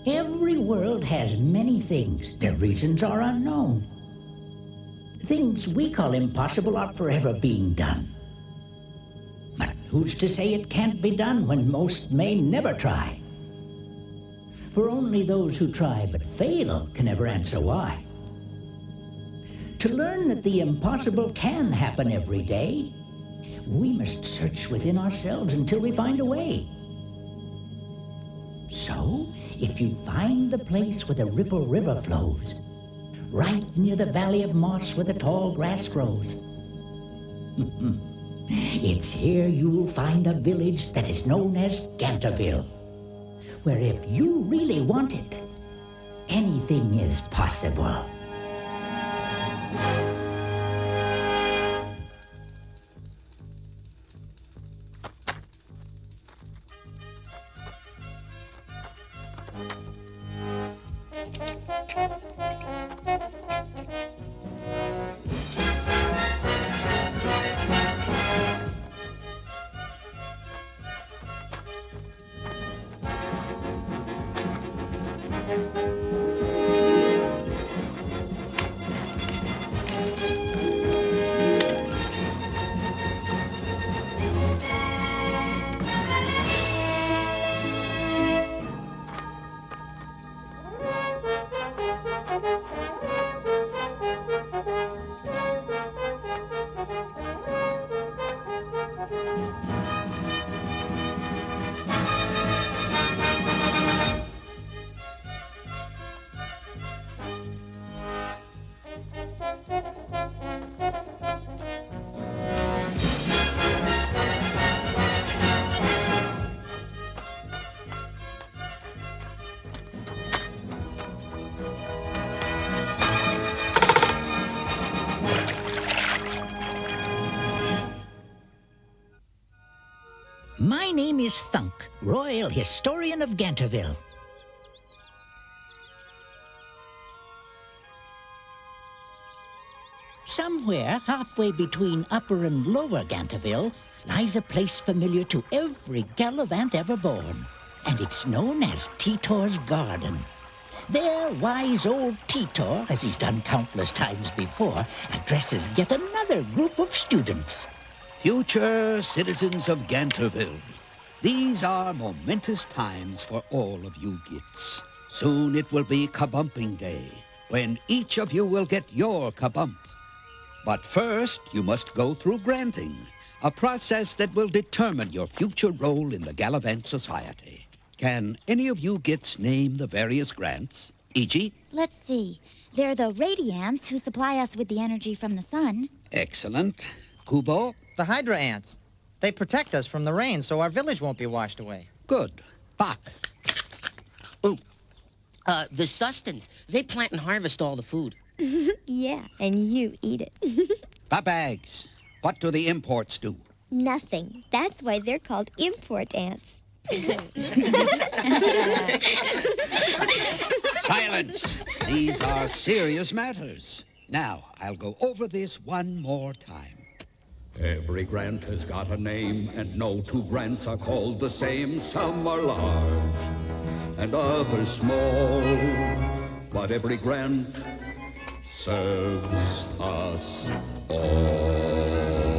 Every world has many things. Their reasons are unknown. Things we call impossible are forever being done. But who's to say it can't be done when most may never try? For only those who try but fail can ever answer why. To learn that the impossible can happen every day, we must search within ourselves until we find a way. So, if you find the place where the Ripple River flows, right near the Valley of Moss where the tall grass grows, it's here you'll find a village that is known as Ganterville, where if you really want it, anything is possible. My name is Thunk, Royal Historian of Ganterville. Somewhere halfway between Upper and Lower Ganterville lies a place familiar to every Gallavant ever born, and it's known as Titor's Garden. There, wise old Titor, as he's done countless times before, addresses yet another group of students. Future citizens of Ganterville, these are momentous times for all of you gits. Soon it will be kabumping day, when each of you will get your kabump. But first, you must go through granting, a process that will determine your future role in the Gallavant Society. Can any of you gits name the various grants? E.g.? Let's see. They're the radiants who supply us with the energy from the sun. Excellent. Kubo? The Hydra ants. They protect us from the rain so our village won't be washed away. Good. Bach? Oh, the sustenance. They plant and harvest all the food. Yeah, and you eat it. Babags, what do the imports do? Nothing. That's why they're called import ants. Silence! These are serious matters. Now, I'll go over this one more time. Every grant has got a name, and no two grants are called the same. Some are large, and others small, but every grant serves us all.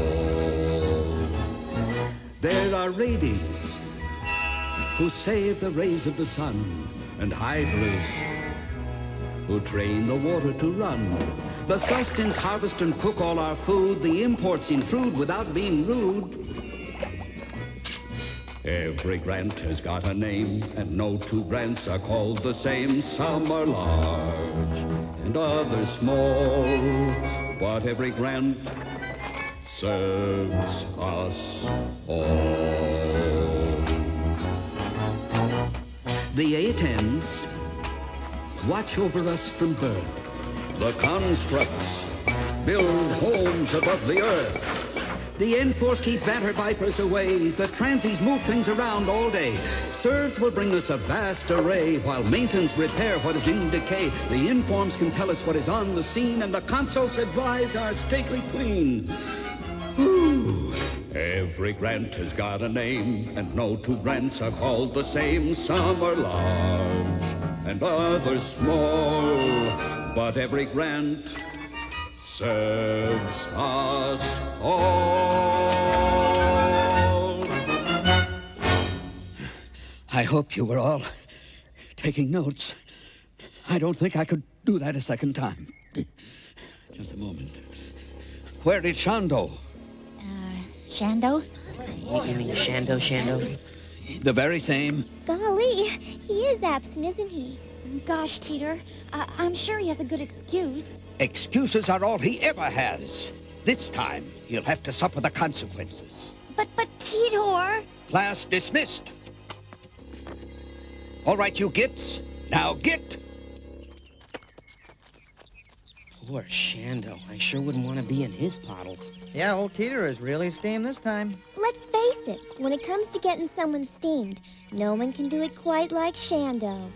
There are radies who save the rays of the sun, and hydras who train the water to run. The sustenance harvest and cook all our food. The imports intrude without being rude. Every grant has got a name, and no two grants are called the same. Some are large, and others small, but every grant serves us all. The A-10s watch over us from birth. The constructs build homes above the earth. The N-Force keep Vanter Vipers away. The transies move things around all day. Serves will bring us a vast array, while maintenance repair what is in decay. The informs can tell us what is on the scene, and the consults advise our stately queen. Ooh. Every grant has got a name, and no two grants are called the same. Some are large, and others small, but every grant serves us all. I hope you were all taking notes. I don't think I could do that a second time. Just a moment. Where is Shando? Shando? You mean Shando? The very same. Golly, he is absent, isn't he? Gosh, Teeter, I'm sure he has a good excuse. Excuses are all he ever has. This time, he'll have to suffer the consequences. But Teeter... Class dismissed. All right, you gits. Now get. Poor Shando. I sure wouldn't want to be in his puddles. Yeah, old Teeter is really steamed this time. Let's face it, when it comes to getting someone steamed, no one can do it quite like Shando.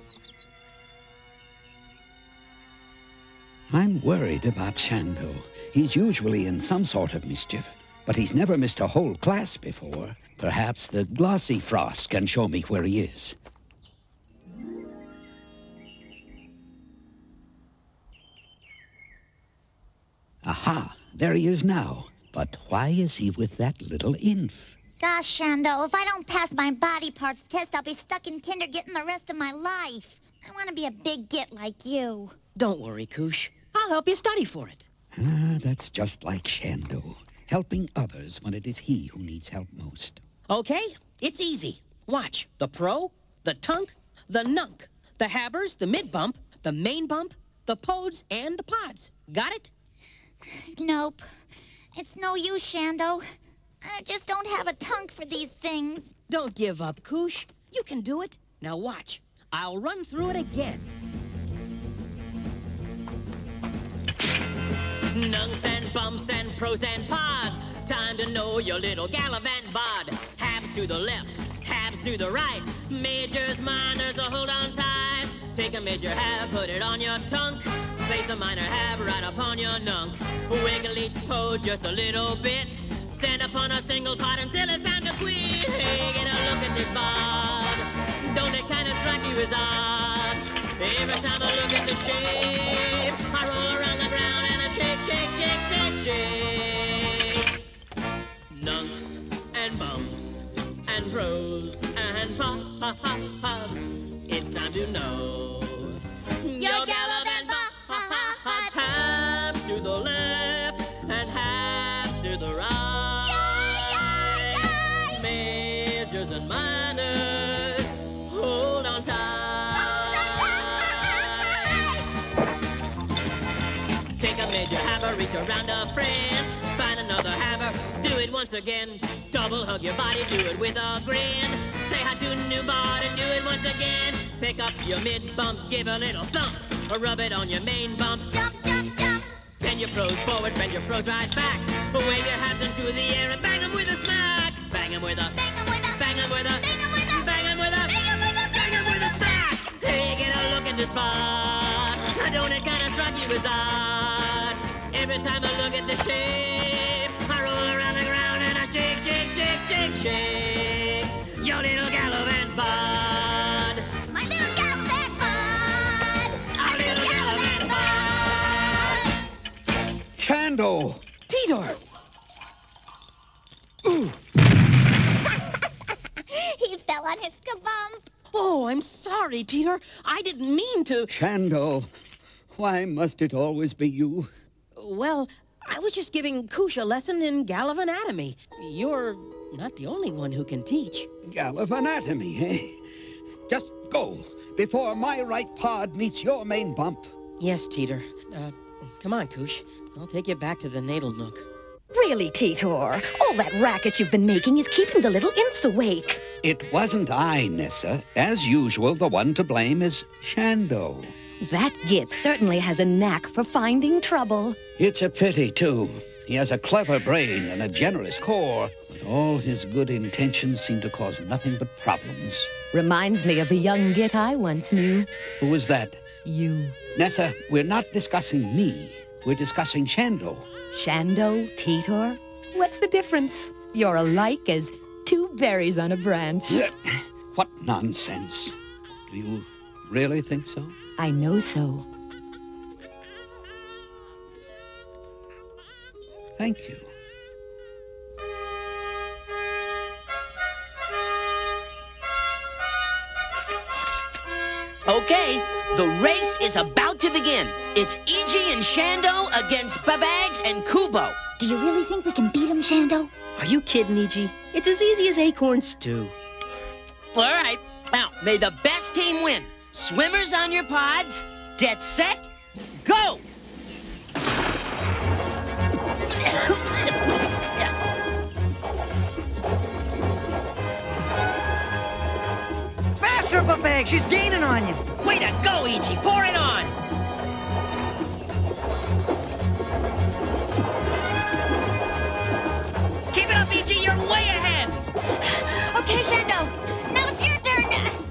I'm worried about Shando. He's usually in some sort of mischief, but he's never missed a whole class before. Perhaps the glossy frost can show me where he is. Aha, there he is now. But why is he with that little inf? Gosh, Shando, if I don't pass my body parts test, I'll be stuck in kindergarten the rest of my life. I want to be a big git like you. Don't worry, Koosh. I'll help you study for it. That's just like Shando. Helping others when it is he who needs help most. Okay, it's easy. Watch. The pro, the tunk, the nunk, the habbers, the mid-bump, the main bump, the pods, and the pods. Got it? Nope. It's no use, Shando. I just don't have a tongue for these things. Don't give up, Koosh. You can do it. Now watch. I'll run through it again. Nunks and bumps and pros and pods. Time to know your little Gallavant bod. Halves to the left, halves to the right. Majors, minors, so hold on tight. Take a major half, put it on your tunk. Place a minor half right upon your nunk. Wiggle each pod just a little bit. Stand up on a single pot until it's time to quit. Hey, get a look at this bod. Don't it kind of strike you as odd? Every time I look at the shape, I roll around the ground and I shake, shake, shake, shake, shake. Nunks and bumps and pros and pods. It's time to know your Gallavant bod. Half to the left and half to the right. Majors and minors, hold on tight. Take a major hammer, reach around a friend. Find another hammer, do it once again. Double hug your body, do it with a grin. Say hi to new bod and do it once again. Pick up your mid bump, give a little thump. Or rub it on your main bump. Jump, jump, jump. Bend your pros forward, bend your pros right back. Wave your hands into the air and bang them with a smack. Bang them with a, Bang 'em with a, bang them with a, bang 'em with a, bang them with a, bang 'em with a, bang them with a smack. Hey, get a look at this bod. Don't it kind of strike you as odd? Every time I look at the shape, I roll around the ground and I shake, shake, shake, shake, shake. Your little Gallavant bod. my little Gallavant bod. Our little Gallavant bod. Shando! Teeter! He fell on his kabump. Oh, I'm sorry, Teeter. I didn't mean to. Shando, why must it always be you? Well, I was just giving Koosh a lesson in Gallivanatomy. You're not the only one who can teach. Gallivanatomy, eh? Just go, before my right pod meets your main bump. Yes, Teeter. Come on, Koosh. I'll take you back to the natal nook. Really, Teeter, all that racket you've been making is keeping the little imps awake. It wasn't I, Nessa. As usual, the one to blame is Shando. That git certainly has a knack for finding trouble. It's a pity, too. He has a clever brain and a generous core, but all his good intentions seem to cause nothing but problems. Reminds me of a young git I once knew. Who was that? You. Nessa, we're not discussing me. We're discussing Shando. Shando, Teeter? What's the difference? You're alike as two berries on a branch. What nonsense. Do you really think so? I know so. Thank you. Okay, the race is about to begin. It's E.G. and Shando against Babags and Kubo. Do you really think we can beat him, Shando? Are you kidding, E.G.? It's as easy as acorn stew. All right, now, may the best team win. Swimmers on your pods, get set, go! Faster, Buffag! She's gaining on you! Way to go, E.G. Pour it on! Keep it up, E.G. You're way ahead! Okay, Shando. Now it's your turn.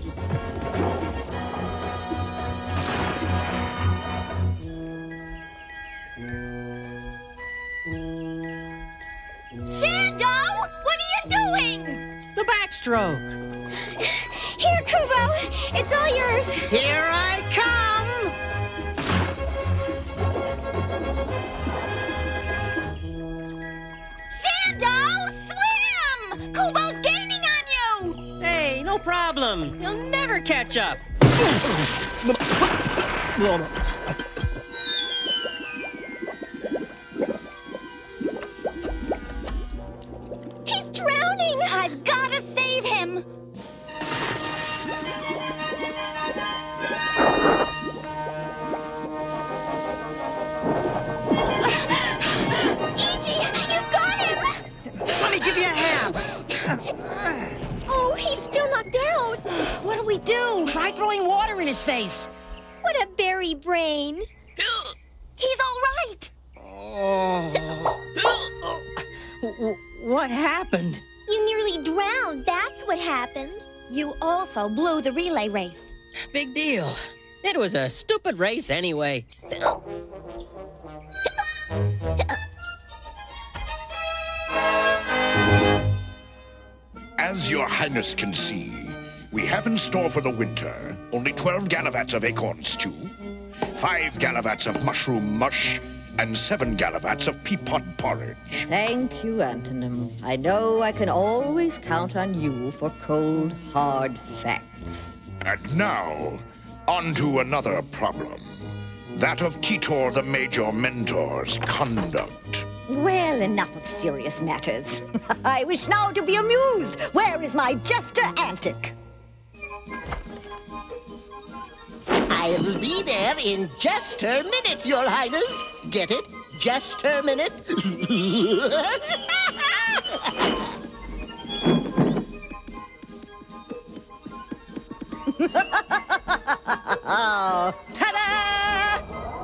Shando! What are you doing? The backstroke. Here, Kubo. It's all yours. Here I come! Shando! Swim! Kubo's gaining on you! Hey, no problem. You'll never catch up. He's drowning! I've got to save him! E.G., you've got him! Let me give you a hand! Oh, he's still knocked out. What do we do? Try throwing water in his face. What a berry brain. He's all right! What happened? You nearly drowned. That's what happened. You also blew the relay race. Big deal. It was a stupid race anyway. As your highness can see, we have in store for the winter only 12 Gallavants of acorn stew, 5 Gallavants of mushroom mush, and 7 Gallavants of pea-pod porridge. Thank you, Antonym. I know I can always count on you for cold, hard facts. And now, on to another problem. That of Titor the Major Mentor's conduct. Well, enough of serious matters. I wish now to be amused. Where is my jester antic? I'll be there in just a minute, Your Highness. Get it? Just a minute. Oh. Ta-da!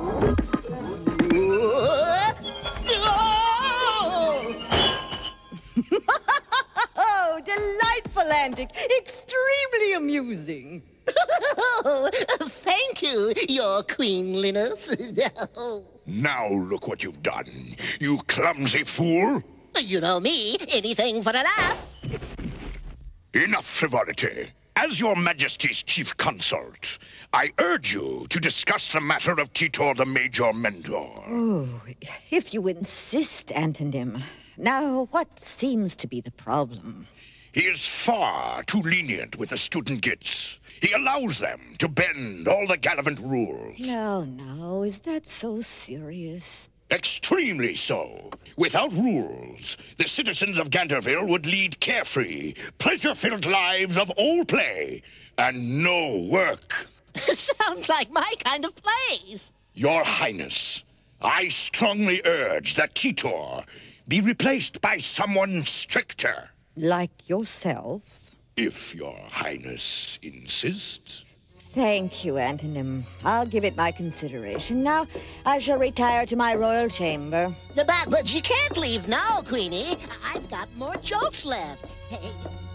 Oh, delightful antic. Extremely amusing. Thank you, Your Queenliness. Now look what you've done, you clumsy fool. You know me, anything for a laugh. Enough frivolity. As your majesty's chief consort, I urge you to discuss the matter of Titor the Major Mentor. Oh, if you insist, Antonym. Now, what seems to be the problem? He is far too lenient with the student gits. He allows them to bend all the Gallavant rules. No, is that so serious? Extremely so. Without rules, the citizens of Ganterville would lead carefree, pleasure-filled lives of all play and no work. Sounds like my kind of place. Your Highness, I strongly urge that Titor be replaced by someone stricter. Like yourself? If your Highness insists. Thank you, Antonym. I'll give it my consideration. Now, I shall retire to my royal chamber. But you can't leave now, Queenie. I've got more jokes left. Hey.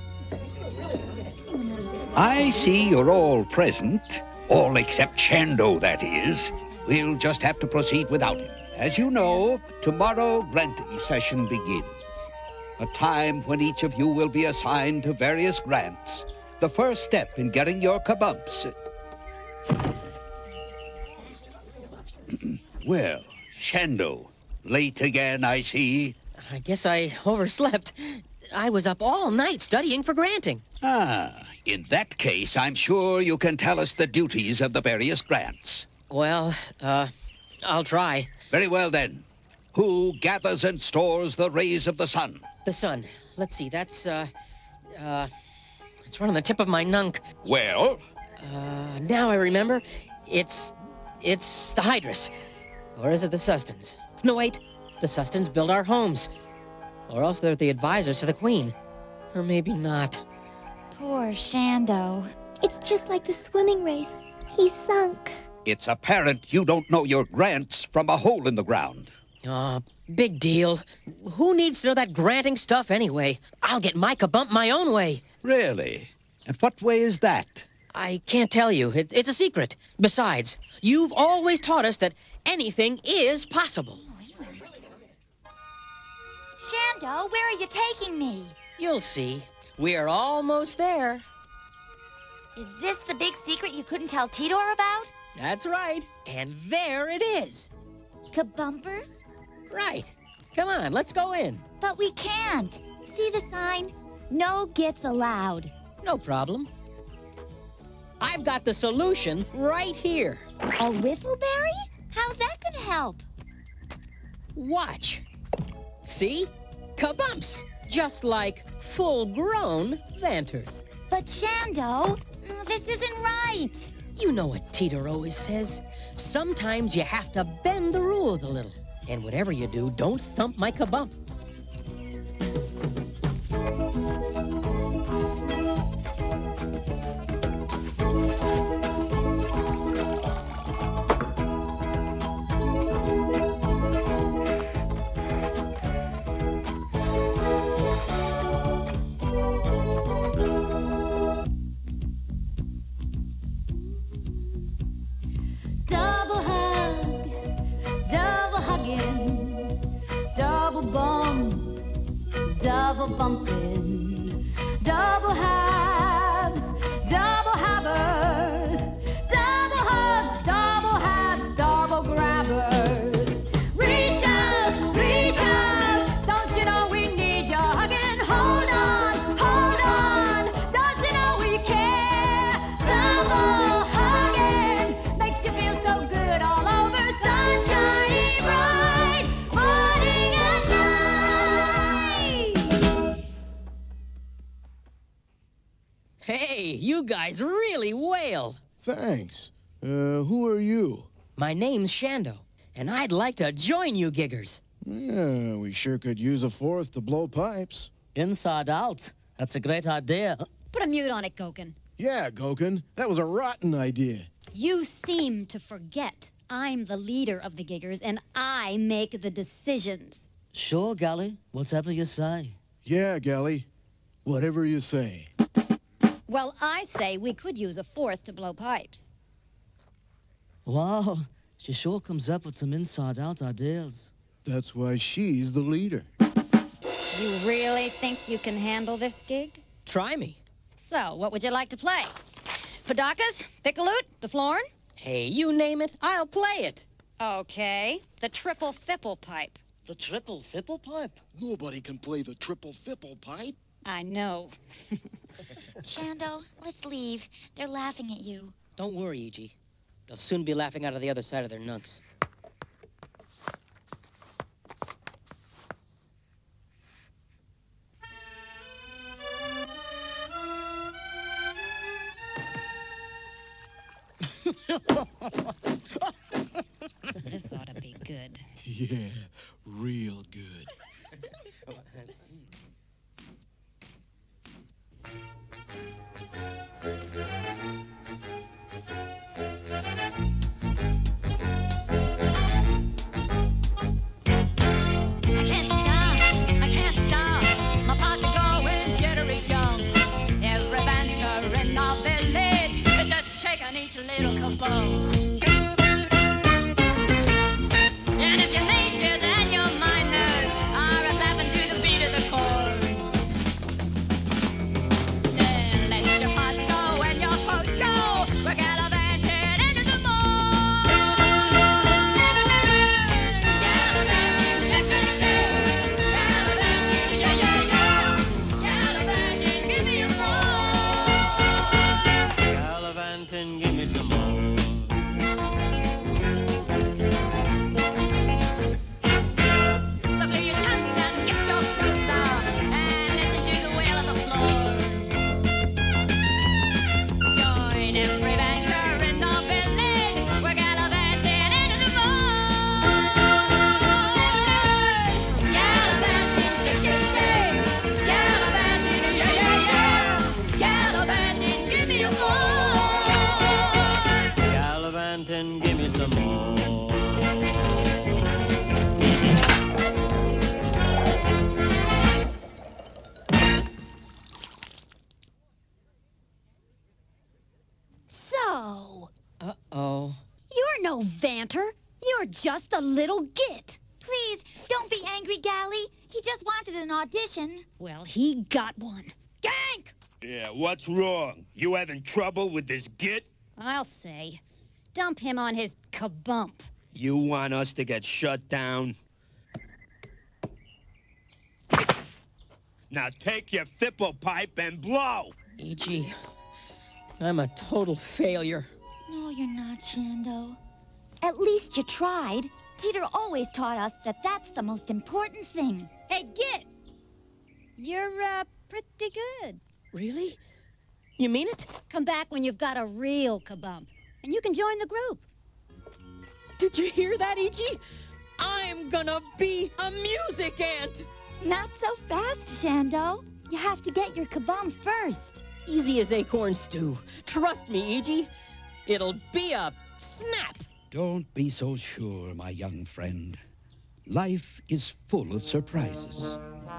I see you're all present. All except Shando, that is. We'll just have to proceed without him. As you know, tomorrow granting session begins. A time when each of you will be assigned to various grants. The first step in getting your kabumps. Well, Shando, late again, I see. I guess I overslept. I was up all night studying for granting. Ah, in that case, I'm sure you can tell us the duties of the various grants. Well, I'll try. Very well, then. Who gathers and stores the rays of the sun? The sun. Let's see, it's right on the tip of my nunk. Well? Now I remember. It's the Hydrus. Or is it the Sustans? No, wait. The Sustans build our homes. Or else they're the advisors to the Queen. Or maybe not. Poor Shando. It's just like the swimming race. He sunk. It's apparent you don't know your grants from a hole in the ground. Aw, big deal. Who needs to know that granting stuff anyway? I'll get my kabump my own way. Really? And what way is that? I can't tell you. It's a secret. Besides, you've always taught us that anything is possible. Shando, where are you taking me? You'll see. We're almost there. Is this the big secret you couldn't tell Tidor about? That's right. And there it is. Kabumpers? Right. Come on, let's go in. But we can't. See the sign? No gifts allowed. No problem. I've got the solution right here. A whiffleberry? How's that gonna help? Watch. See? Kabumps. Just like full-grown Vanters. But Shando, this isn't right. You know what Teeter always says. Sometimes you have to bend the rules a little. And whatever you do, don't thump my kabump. Double bumping, double halves, double havers, double hugs, double hats, double grabbers. Reach out, don't you know we need your hugging? Hold on, don't you know we care? Double hugging makes you feel so good all over, sunshiny bright, morning and night. Hey, you guys really wail. Thanks. Who are you? My name's Shando, and I'd like to join you giggers. Yeah, we sure could use a fourth to blow pipes. Inside out. That's a great idea. Put a mute on it, Goken. Yeah, Goken, that was a rotten idea. You seem to forget I'm the leader of the giggers, and I make the decisions. Sure, Gally. Whatever you say. Yeah, Gally. Whatever you say. Well, I say we could use a fourth to blow pipes. Wow, she sure comes up with some inside-out ideas. That's why she's the leader. You really think you can handle this gig? Try me. So, what would you like to play? Padakas? Piccaloot? The Florn? Hey, you name it, I'll play it. Okay, the triple fipple pipe. The triple fipple pipe? Nobody can play the triple fipple pipe. I know. Shando, let's leave. They're laughing at you. Don't worry, E.G. They'll soon be laughing out of the other side of their nunks. This ought to be good. Yeah, real good. I can't stop. My pocket going jittery jump. Every banter in the village is just shaking each little kaboom. And if your majors and your minors are a-clapping to the beat of the chords, then let your pot go and your coat go. We're gallivanting give me some more. So, Uh-oh. you're no Vanter. You're just a little git. Please, don't be angry, Gally. He just wanted an audition. Well, he got one. Gank! Yeah, what's wrong? You having trouble with this git? I'll say. Dump him on his kabump. You want us to get shut down? Now take your fipple pipe and blow! E.G., I'm a total failure. No, you're not, Shando. At least you tried. Teeter always taught us that that's the most important thing. Hey, Git! You're, pretty good. Really? You mean it? Come back when you've got a real kabump, and you can join the group. Did you hear that, E.G.? I'm gonna be a music ant! Not so fast, Shando. You have to get your kabump first. Easy as acorn stew. Trust me, E.G. It'll be a snap. Don't be so sure, my young friend. Life is full of surprises.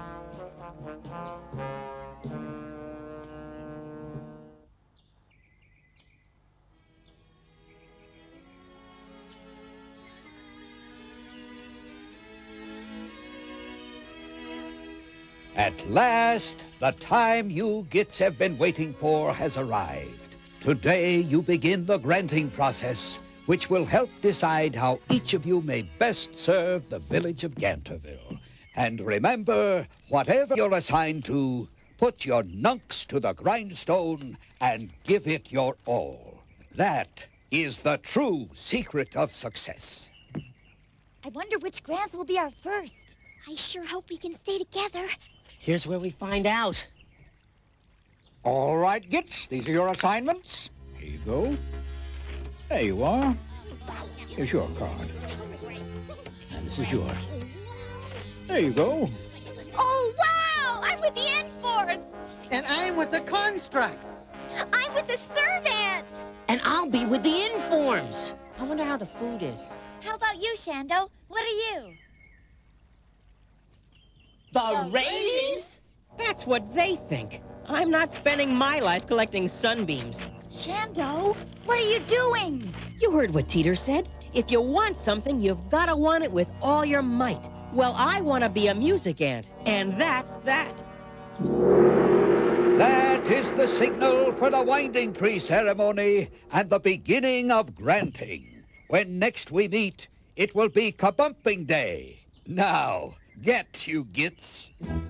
At last, the time you gits have been waiting for has arrived. Today, you begin the granting process, which will help decide how each of you may best serve the village of Ganterville. And remember, whatever you're assigned to, put your nunks to the grindstone and give it your all. That is the true secret of success. I wonder which grants will be our first. I sure hope we can stay together. Here's where we find out. All right, Gits, these are your assignments. Here you go. There you are. Here's your card. And this is yours. There you go. Oh, wow! I'm with the N-Force! And I'm with the constructs. I'm with the servants! And I'll be with the informs. I wonder how the food is. How about you, Shando? What are you? The Rays? That's what they think. I'm not spending my life collecting sunbeams. Shando, what are you doing? You heard what Teeter said. If you want something, you've got to want it with all your might. Well, I want to be a music ant, and that's that. That is the signal for the winding tree ceremony and the beginning of granting. When next we meet, it will be kabumping day. Now, get you gits.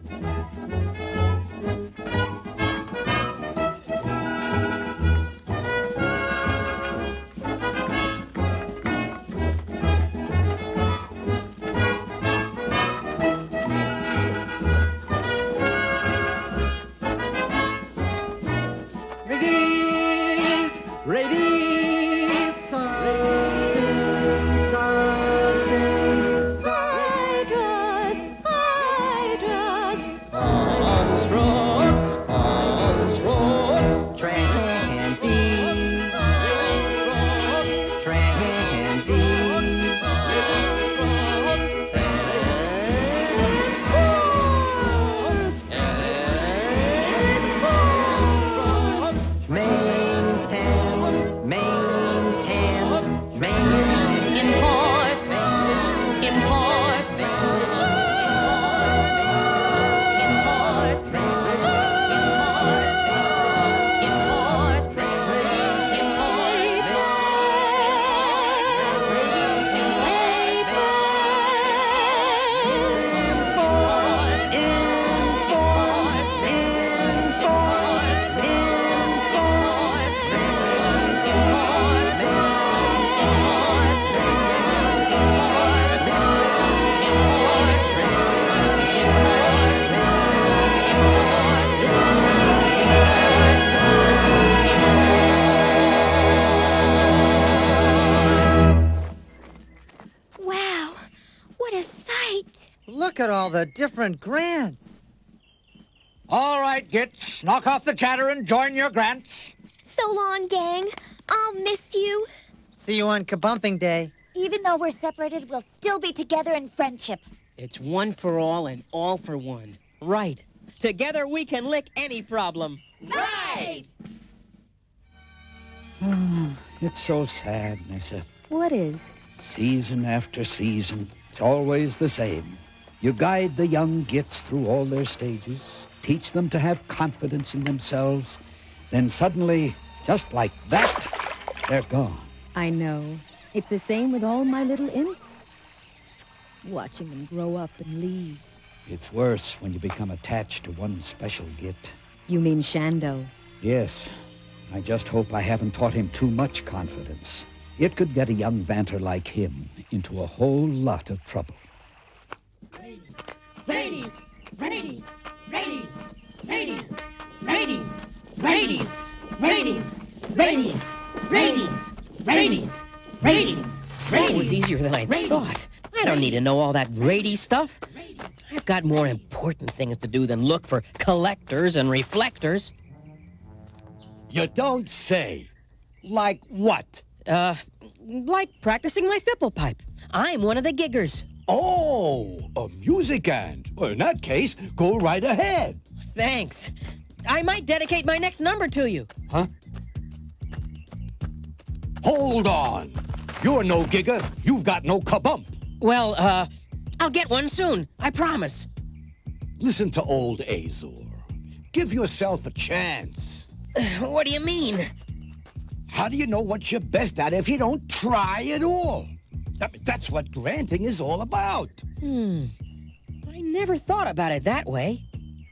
Look at all the different grants. All right, Gits, knock off the chatter and join your grants. So long, gang. I'll miss you. See you on Kabumping Day. Even though we're separated, we'll still be together in friendship. It's one for all and all for one. Right. Together we can lick any problem. Right! It's so sad, Nessa. What is? Season after season, it's always the same. You guide the young gits through all their stages, teach them to have confidence in themselves, then suddenly, just like that, they're gone. I know. It's the same with all my little imps. Watching them grow up and leave. It's worse when you become attached to one special git. You mean Shando? Yes. I just hope I haven't taught him too much confidence. It could get a young Vanter like him into a whole lot of trouble. Ladies, ladies, ladies, ladies, ladies, ladies, ladies, ladies, ladies, ladies, ladies. It was easier than I thought. I don't need to know all that Rady stuff. I've got more important things to do than look for collectors and reflectors. You don't say. Like what? Like practicing my fipple pipe. I'm one of the giggers. Oh, a music band. Well, in that case, go right ahead. Thanks. I might dedicate my next number to you. Huh? Hold on. You're no gigger. You've got no kabump. Well, I'll get one soon. I promise. Listen to old Azor. Give yourself a chance. What do you mean? How do you know what you're best at if you don't try at all? That's what granting is all about. I never thought about it that way.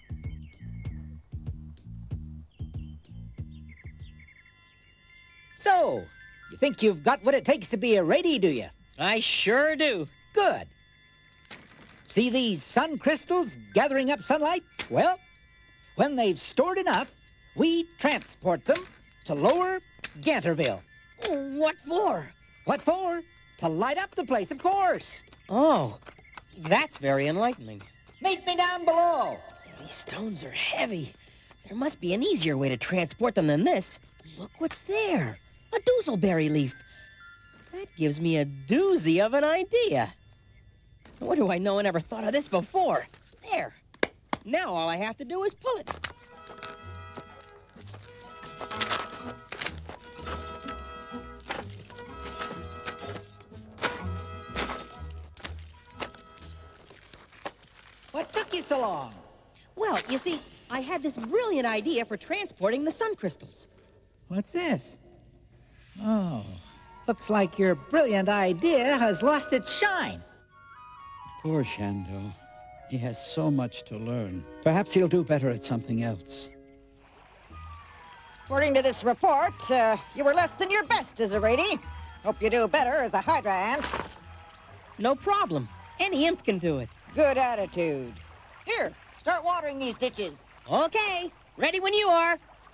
So, you think you've got what it takes to be a Rady, do you? I sure do. Good. See these sun crystals gathering up sunlight? Well, when they've stored enough, we transport them to Lower Ganterville. What for? What for? To light up the place, of course. Oh, that's very enlightening. Meet me down below. These stones are heavy. There must be an easier way to transport them than this. Look what's there. A doozleberry leaf. That gives me a doozy of an idea. What do I know? I never thought of this before. There. Now all I have to do is pull it. What took you so long? Well, you see, I had this brilliant idea for transporting the sun crystals. What's this? Oh, looks like your brilliant idea has lost its shine. Poor Shando. He has so much to learn. Perhaps he'll do better at something else. According to this report, you were less than your best as a Rady. Hope you do better as a Hydra ant. No problem. Any imp can do it. Good attitude. Here, start watering these ditches. Okay. Ready when you are.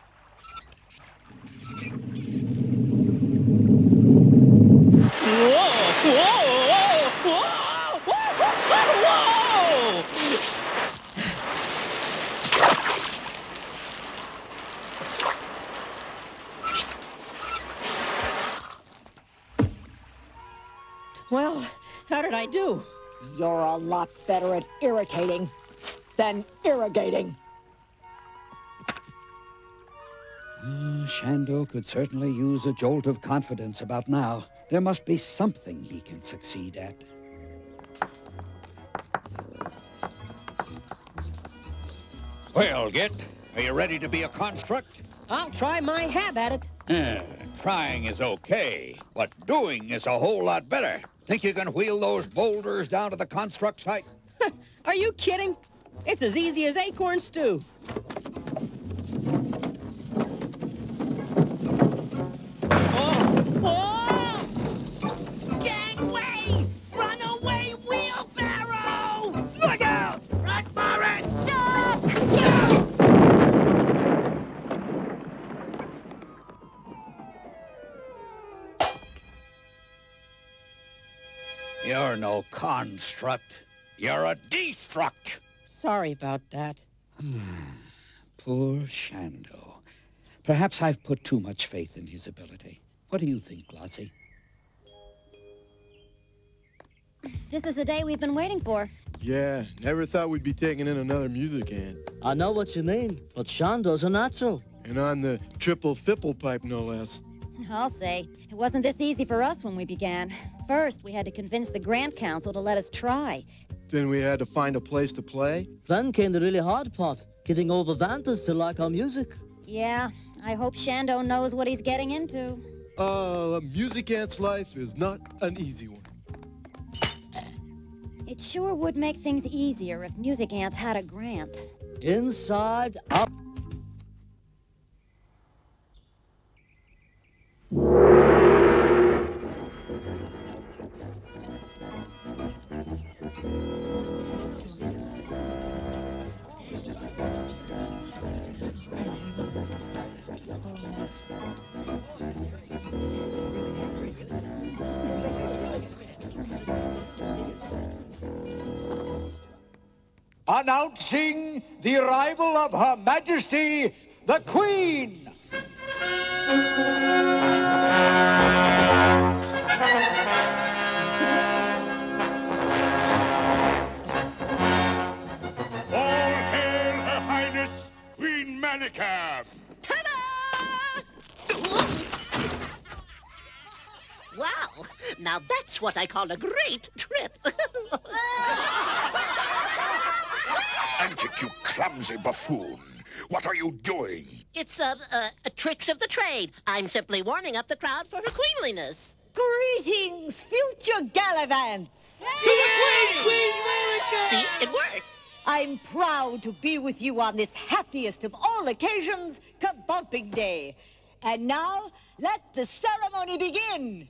Whoa! Whoa! Whoa! Whoa! Well, how did I do? You're a lot better at irritating than irrigating. Shando could certainly use a jolt of confidence about now. There must be something he can succeed at. Well, Git, are you ready to be a construct? I'll try my hab at it. Trying is okay, but doing is a whole lot better. Think you can wheel those boulders down to the construct site? Are you kidding? It's as easy as acorn stew. Gangway! Runaway wheelbarrow! Look out! Run for it! No! You're no construct. You're a destruct. Sorry about that. Poor Shando. Perhaps I've put too much faith in his ability. What do you think, Glossie? This is the day we've been waiting for. Yeah, never thought we'd be taking in another music hand. I know what you mean, but Shando's a natural. And on the triple fipple pipe, no less. I'll say, it wasn't this easy for us when we began. First, we had to convince the Grant Council to let us try. Then we had to find a place to play. Then came the really hard part, getting all the Vanters to like our music. Yeah, I hope Shando knows what he's getting into. A music ant's life is not an easy one. It sure would make things easier if music ants had a grant. Inside up. Announcing the arrival of Her Majesty, the Queen! All hail Her Highness, Queen Manicam! Wow, now that's what I call a great trip. Antic, you clumsy buffoon. What are you doing? It's, tricks of the trade. I'm simply warming up the crowd for her queenliness. Greetings, future Gallavants! To the Queen! Queen Monica! See, it worked. I'm proud to be with you on this happiest of all occasions, Kabumping Day. And now, let the ceremony begin.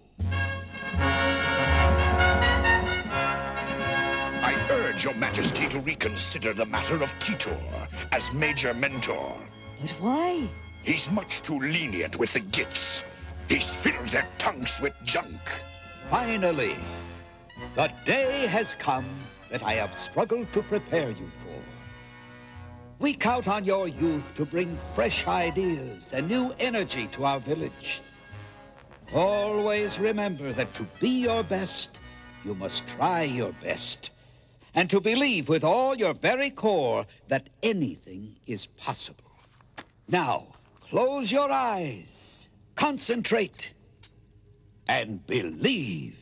I urge your majesty to reconsider the matter of Titor as major mentor. But why? He's much too lenient with the gits. He's filled their tongues with junk. Finally, the day has come that I have struggled to prepare you for. We count on your youth to bring fresh ideas and new energy to our village. Always remember that to be your best, you must try your best. And to believe with all your very core that anything is possible. Now, close your eyes, concentrate, and believe.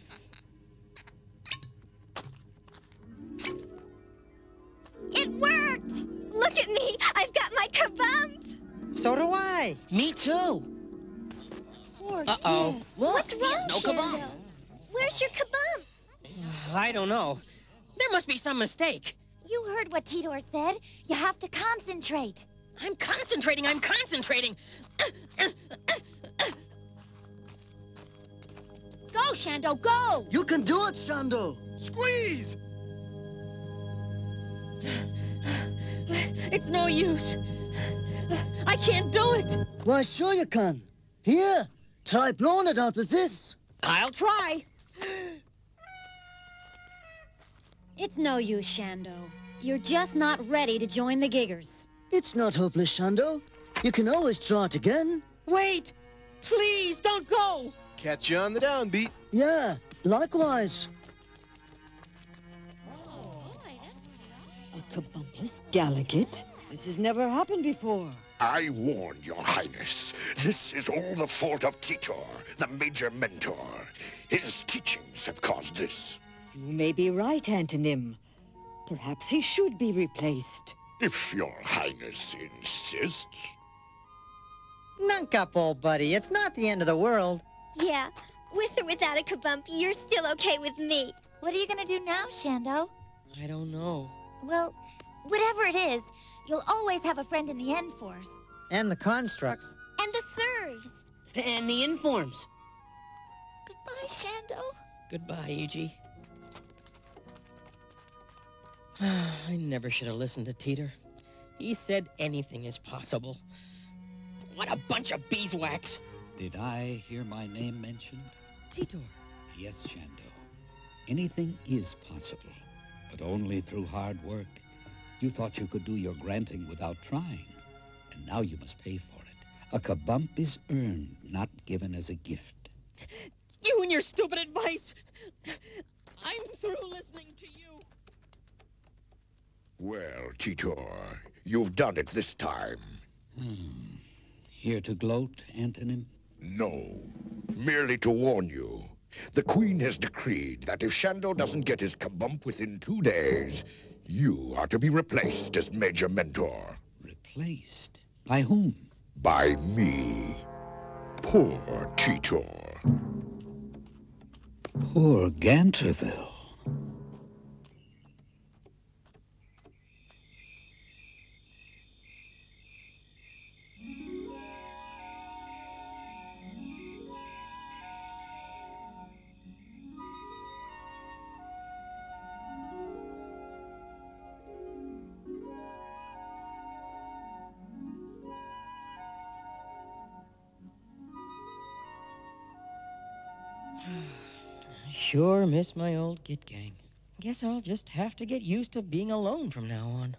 It worked! Look at me! I've got my kabump! So do I. Me too. Poor Uh-oh. kid. What's wrong, No kabump. Shando? Where's your kabump? I don't know. There must be some mistake. You heard what Titor said. You have to concentrate. I'm concentrating. Go, Shando, go! You can do it, Shando. Squeeze! It's no use. I can't do it. Why, sure you can. Here, try blowing it out with this. I'll try. It's no use, Shando. You're just not ready to join the giggers. It's not hopeless, Shando. You can always try it again. Wait! Please, don't go! Catch you on the downbeat. Yeah, likewise. A kabumpless Galligat? This has never happened before. I warned your highness. This is all the fault of Titor, the major mentor. His teachings have caused this. You may be right, Antonym. Perhaps he should be replaced. If your highness insists. Nunk up, old buddy. It's not the end of the world. Yeah, with or without a kabump, you're still okay with me. What are you gonna do now, Shando? I don't know. Well, whatever it is, you'll always have a friend in the N-Force. And the constructs. And the serves. And the informs. Goodbye, Shando. Goodbye, Yuji. I never should have listened to Teeter. He said anything is possible. What a bunch of beeswax. Did I hear my name mentioned? Titor. Yes, Shando. Anything is possible, but only through hard work. You thought you could do your granting without trying, and now you must pay for it. A kabump is earned, not given as a gift. You and your stupid advice. I I'm through listening to you. Well, Titor, you've done it this time. Here to gloat, Antonym? No, merely to warn you. The Queen has decreed that if Shando doesn't get his kabump within 2 days, you are to be replaced as Major Mentor. Replaced? By whom? By me. Poor Titor. Poor Ganterville. Sure miss my old Git Gang. Guess I'll just have to get used to being alone from now on.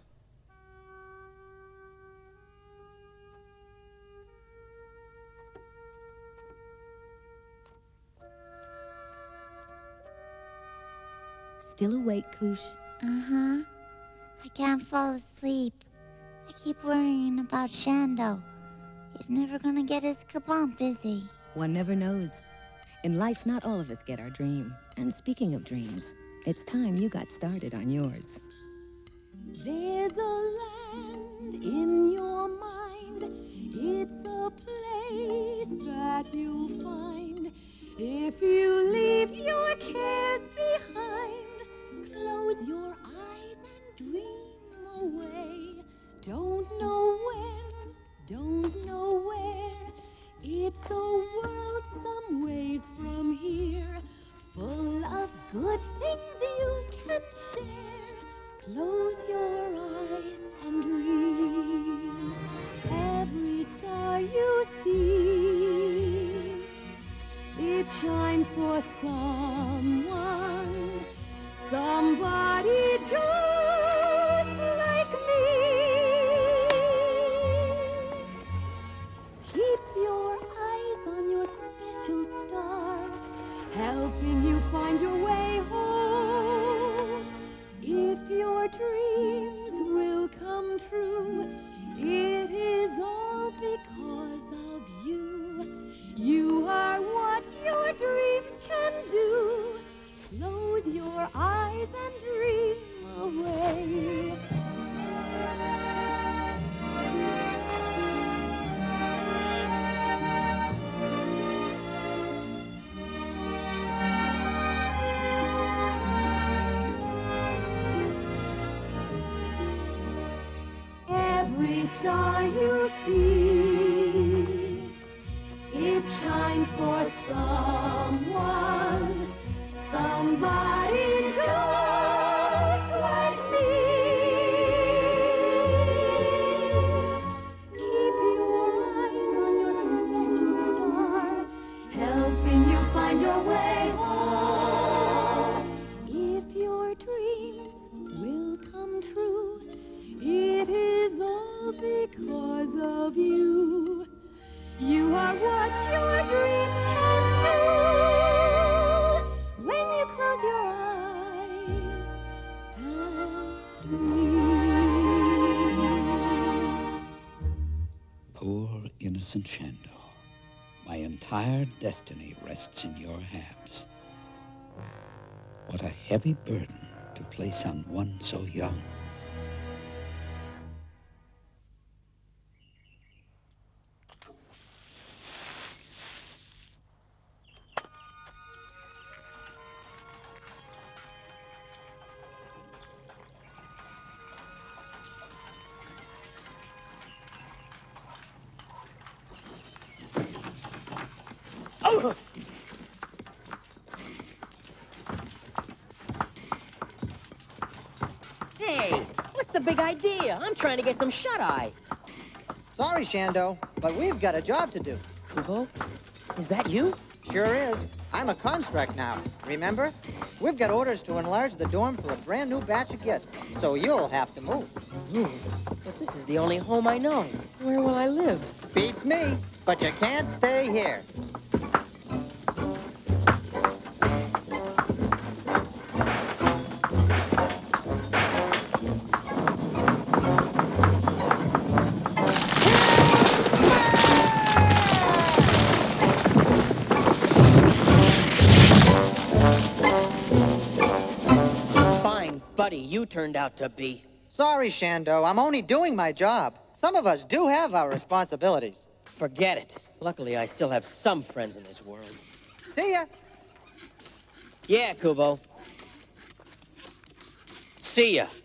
Still awake, Koosh? Uh-huh. I can't fall asleep. I keep worrying about Shando. He's never gonna get his kabump, is he? One never knows. In life, not all of us get our dream. And speaking of dreams, it's time you got started on yours. There's a land in your mind. It's a place that you'll find. If you leave your cares behind, close your eyes and dream away. Don't know when, don't know where. It's a world some ways from here, full of good things you can share. Close your eyes and dream. Every star you see, it shines for someone, somebody just like me. Keep your eyes on your special star, helping you find your way home. If your dreams will come true, it is all because of you. You are what your dreams can do. Close your eyes and dream away. Every star you see, it shines for someone, somebody just like me. Keep your eyes on your special star, helping you find your way home. If your dreams will come true, it is all because of you. You are what your dreams can do. When you close your eyes and dream. Poor innocent Shando. My entire destiny rests in your hands. What a heavy burden to place on one so young. Hey, what's the big idea? I'm trying to get some shut-eye. Sorry, Shando, but we've got a job to do. Kubo, is that you? Sure is. I'm a construct now, remember? We've got orders to enlarge the dorm for a brand new batch of gits, so you'll have to move. But this is the only home I know. Where will I live? Beats me, but you can't stay here. buddy you turned out to be. Sorry, Shando. I'm only doing my job. Some of us do have our responsibilities. Forget it. Luckily, I still have some friends in this world. See ya. Yeah, Kubo. See ya.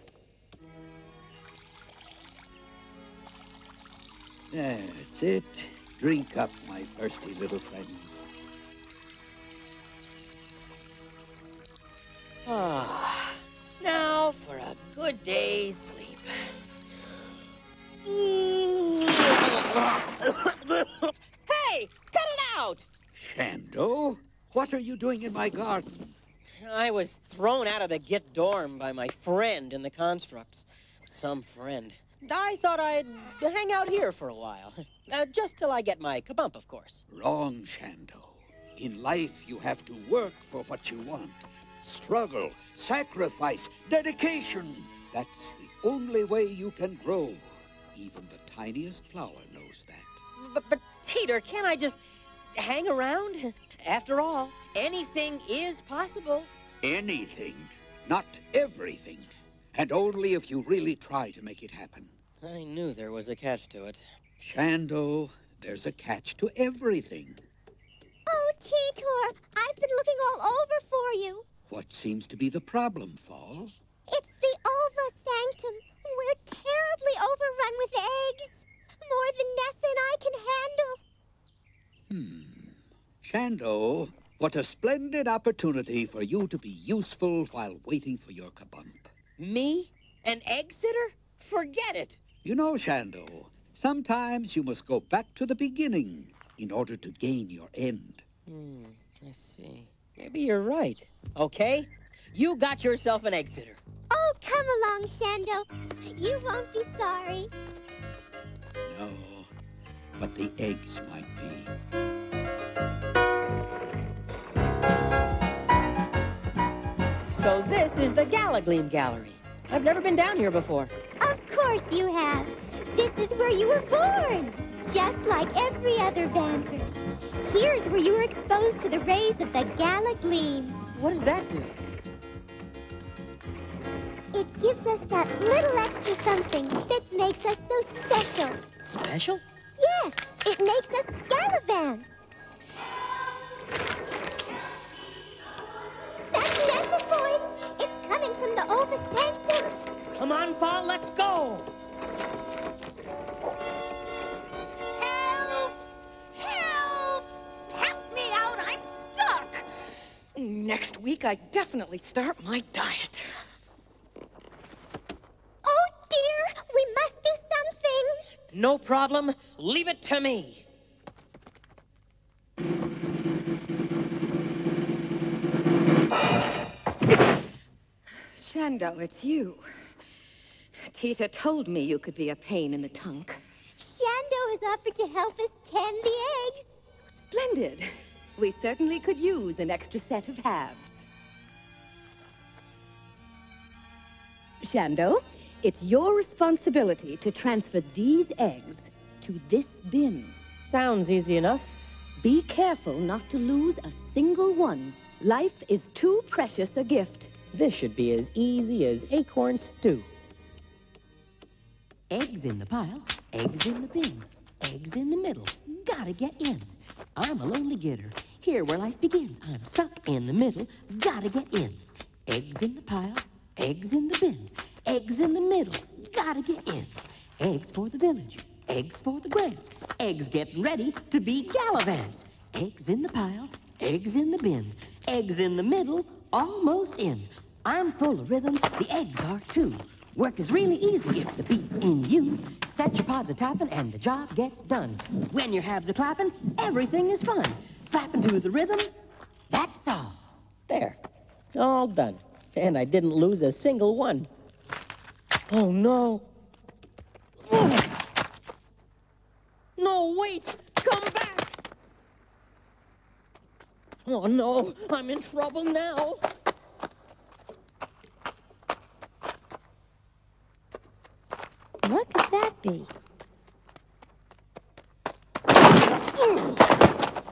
That's it. Drink up, my thirsty little friends. Ah, now for a good day's sleep. Hey, cut it out! Shando, what are you doing in my garden? I was thrown out of the Git dorm by my friend in the constructs. Some friend. I thought I'd hang out here for a while. Just till I get my kabump, of course. Wrong, Shando. In life, you have to work for what you want. Struggle, sacrifice, dedication. That's the only way you can grow. Even the tiniest flower knows that. But Teeter, can't I just hang around? After all, anything is possible. Anything, not everything. And only if you really try to make it happen. I knew there was a catch to it. Shando, there's a catch to everything. Oh, Teetor, I've been looking all over for you. What seems to be the problem, Fall? It's the Ova Sanctum. We're terribly overrun with eggs. More than Ness and I can handle. Shando, what a splendid opportunity for you to be useful while waiting for your kabump. Me? An egg sitter? Forget it. You know, Shando, sometimes you must go back to the beginning in order to gain your end. I see. Maybe you're right. Okay, you got yourself an egg sitter. Oh, come along, Shando. You won't be sorry. No, but the eggs might be. So this is the Gallagleam Gallery. I've never been down here before. Of course you have. This is where you were born, just like every other Vanter. Here's where you were exposed to the rays of the Gallagleam. What does that do? It gives us that little extra something that makes us so special. Special? Yes, it makes us Gallavants. That's Nessa's voice. It's coming from the Ova Sanctum. Come on, Fall, let's go. Help! Help! Help me out, I'm stuck! Next week, I definitely start my diet. Oh, dear, we must do something. No problem. Leave it to me. Shando, it's you. Tita told me you could be a pain in the tunk. Shando has offered to help us tend the eggs. Splendid. We certainly could use an extra set of halves. Shando, it's your responsibility to transfer these eggs to this bin. Sounds easy enough. Be careful not to lose a single one. Life is too precious a gift. This should be as easy as acorn stew. Eggs in the pile, eggs in the bin, eggs in the middle. Gotta get in. I'm a lonely getter. Here where life begins. I'm stuck in the middle. Gotta get in. Eggs in the pile, eggs in the bin, eggs in the middle. Gotta get in. Eggs for the village, eggs for the grants. Eggs getting ready to be Gallavants. Eggs in the pile, eggs in the bin, eggs in the middle, almost in. I'm full of rhythm, the eggs are too. Work is really easy if the beat's in you. Set your pods a-tapping and the job gets done. When your halves are clapping, everything is fun. Slapping to the rhythm, that's all. There. All done. And I didn't lose a single one. Oh, no. Oh. No, wait! Come back! Oh, no. I'm in trouble now. What could that be?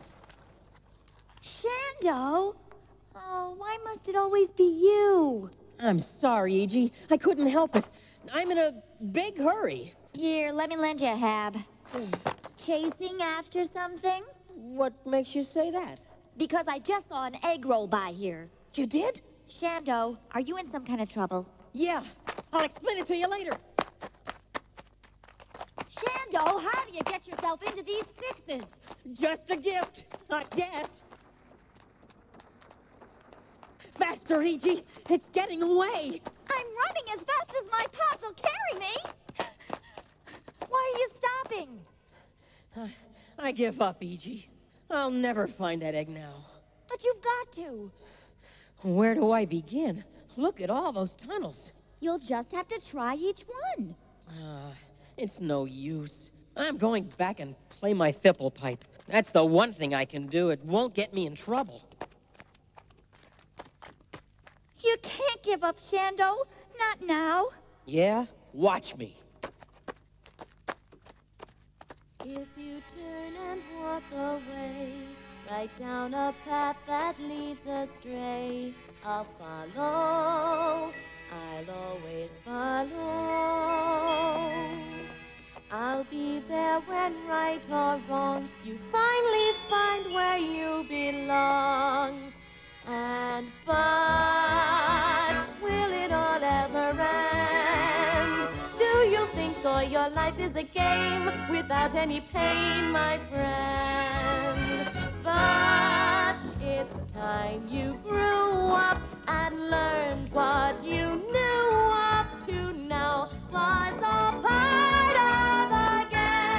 Shando! Oh, why must it always be you? I'm sorry, E.G. I couldn't help it. I'm in a big hurry. Here, let me lend you a hab. Chasing after something? What makes you say that? Because I just saw an egg roll by here. You did? Shando, are you in some kind of trouble? Yeah. I'll explain it to you later. Shando, how do you get yourself into these fixes? Just a gift, I guess. Faster, E.G. It's getting away. I'm running as fast as my pots will carry me. Why are you stopping? I give up, E.G. I'll never find that egg now. But you've got to. Where do I begin? Look at all those tunnels. You'll just have to try each one. It's no use. I'm going back and play my fipple pipe. That's the one thing I can do. It won't get me in trouble. You can't give up, Shando. Not now. Yeah? Watch me. If you turn and walk away, right down a path that leads astray, I'll follow. I'll always follow. I'll be there when right or wrong, you finally find where you belong. But will it all ever end? Do you think all your life is a game without any pain, my friend? But it's time you grew up and learned what you knew up to now was a part of the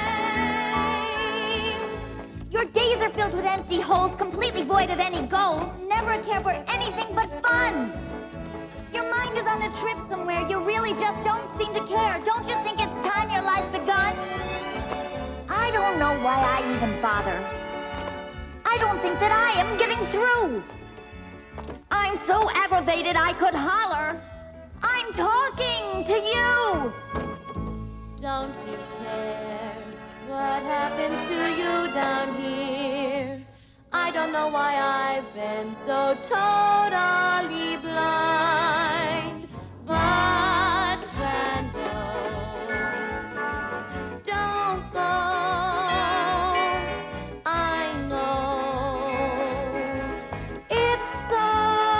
game. Your days are filled with empty holes, completely void of any goals. Never care for anything but fun. Your mind is on a trip somewhere. You really just don't seem to care. Don't you think it's time your life begun? I don't know why I even bother. I don't think that I am getting through. I'm so aggravated I could holler. I'm talking to you. Don't you care what happens to you down here? I don't know why I've been so totally blind. But Shando, don't go. I know it's so.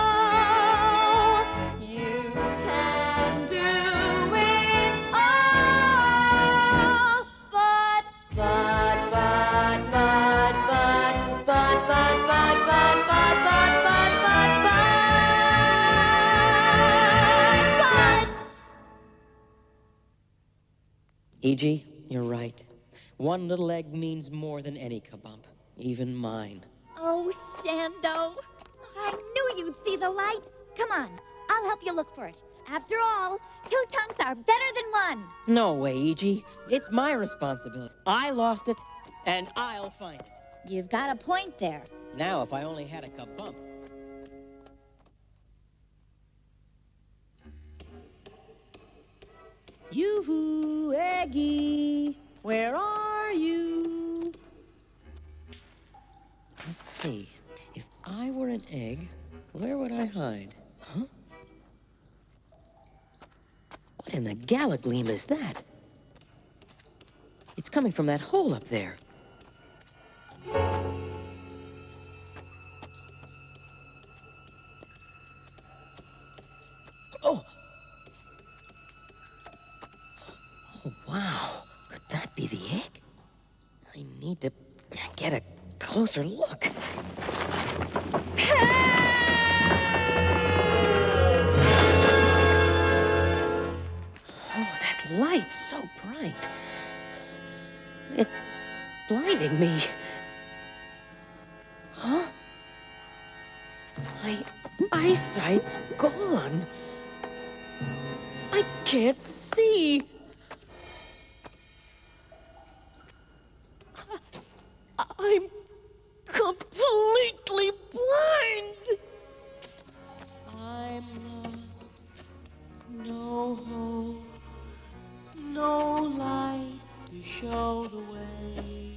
You can do it all. But. E.G., you're right. One little egg means more than any kabump, even mine. Oh, Shando. I knew you'd see the light. Come on, I'll help you look for it. After all, 2 tongues are better than 1. No way, E.G. It's my responsibility. I lost it, and I'll find it. You've got a point there. Now, if I only had a kabump. Yoo-hoo, Eggy, where are you? Let's see. If I were an egg, where would I hide? Huh? What in the Gallagleam is that? It's coming from that hole up there. Oh! Oh, wow. Could that be the egg? I need to get a closer look. Oh, that light's so bright. It's blinding me. Huh? My eyesight's gone. I can't see. I'm completely blind. I'm lost, no hope, no light to show the way,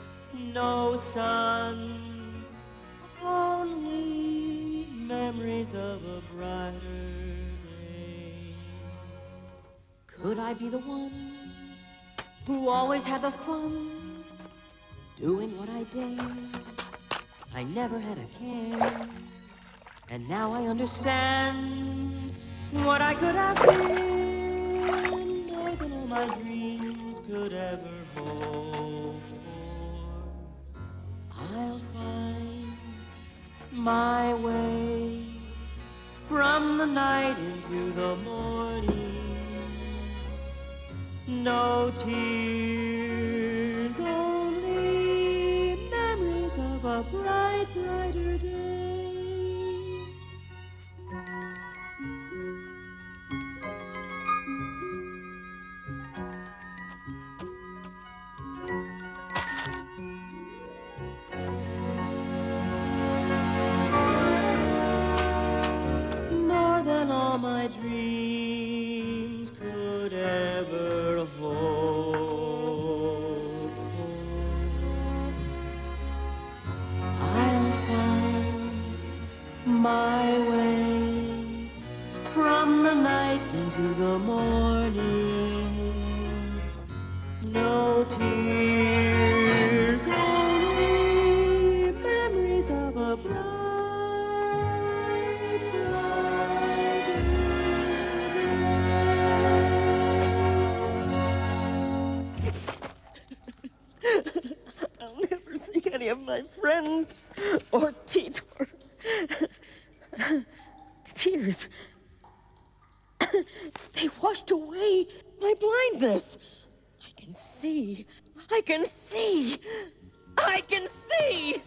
no sun, only memories of a brighter day. Could I be the one who always had the fun, doing what I dared? I never had a care, and now I understand what I could have been, more than all my dreams could ever hope for. I'll find my way from the night into the morning. No tears, only memories of a bright, brighter day. More than all my dreams could ever hope for. I'll find my way from the night into the morning. No tears, only memories of a bright, I'll never see any of my friends or Titor. Tears. They washed away my blindness. I can see. I can see. I can see.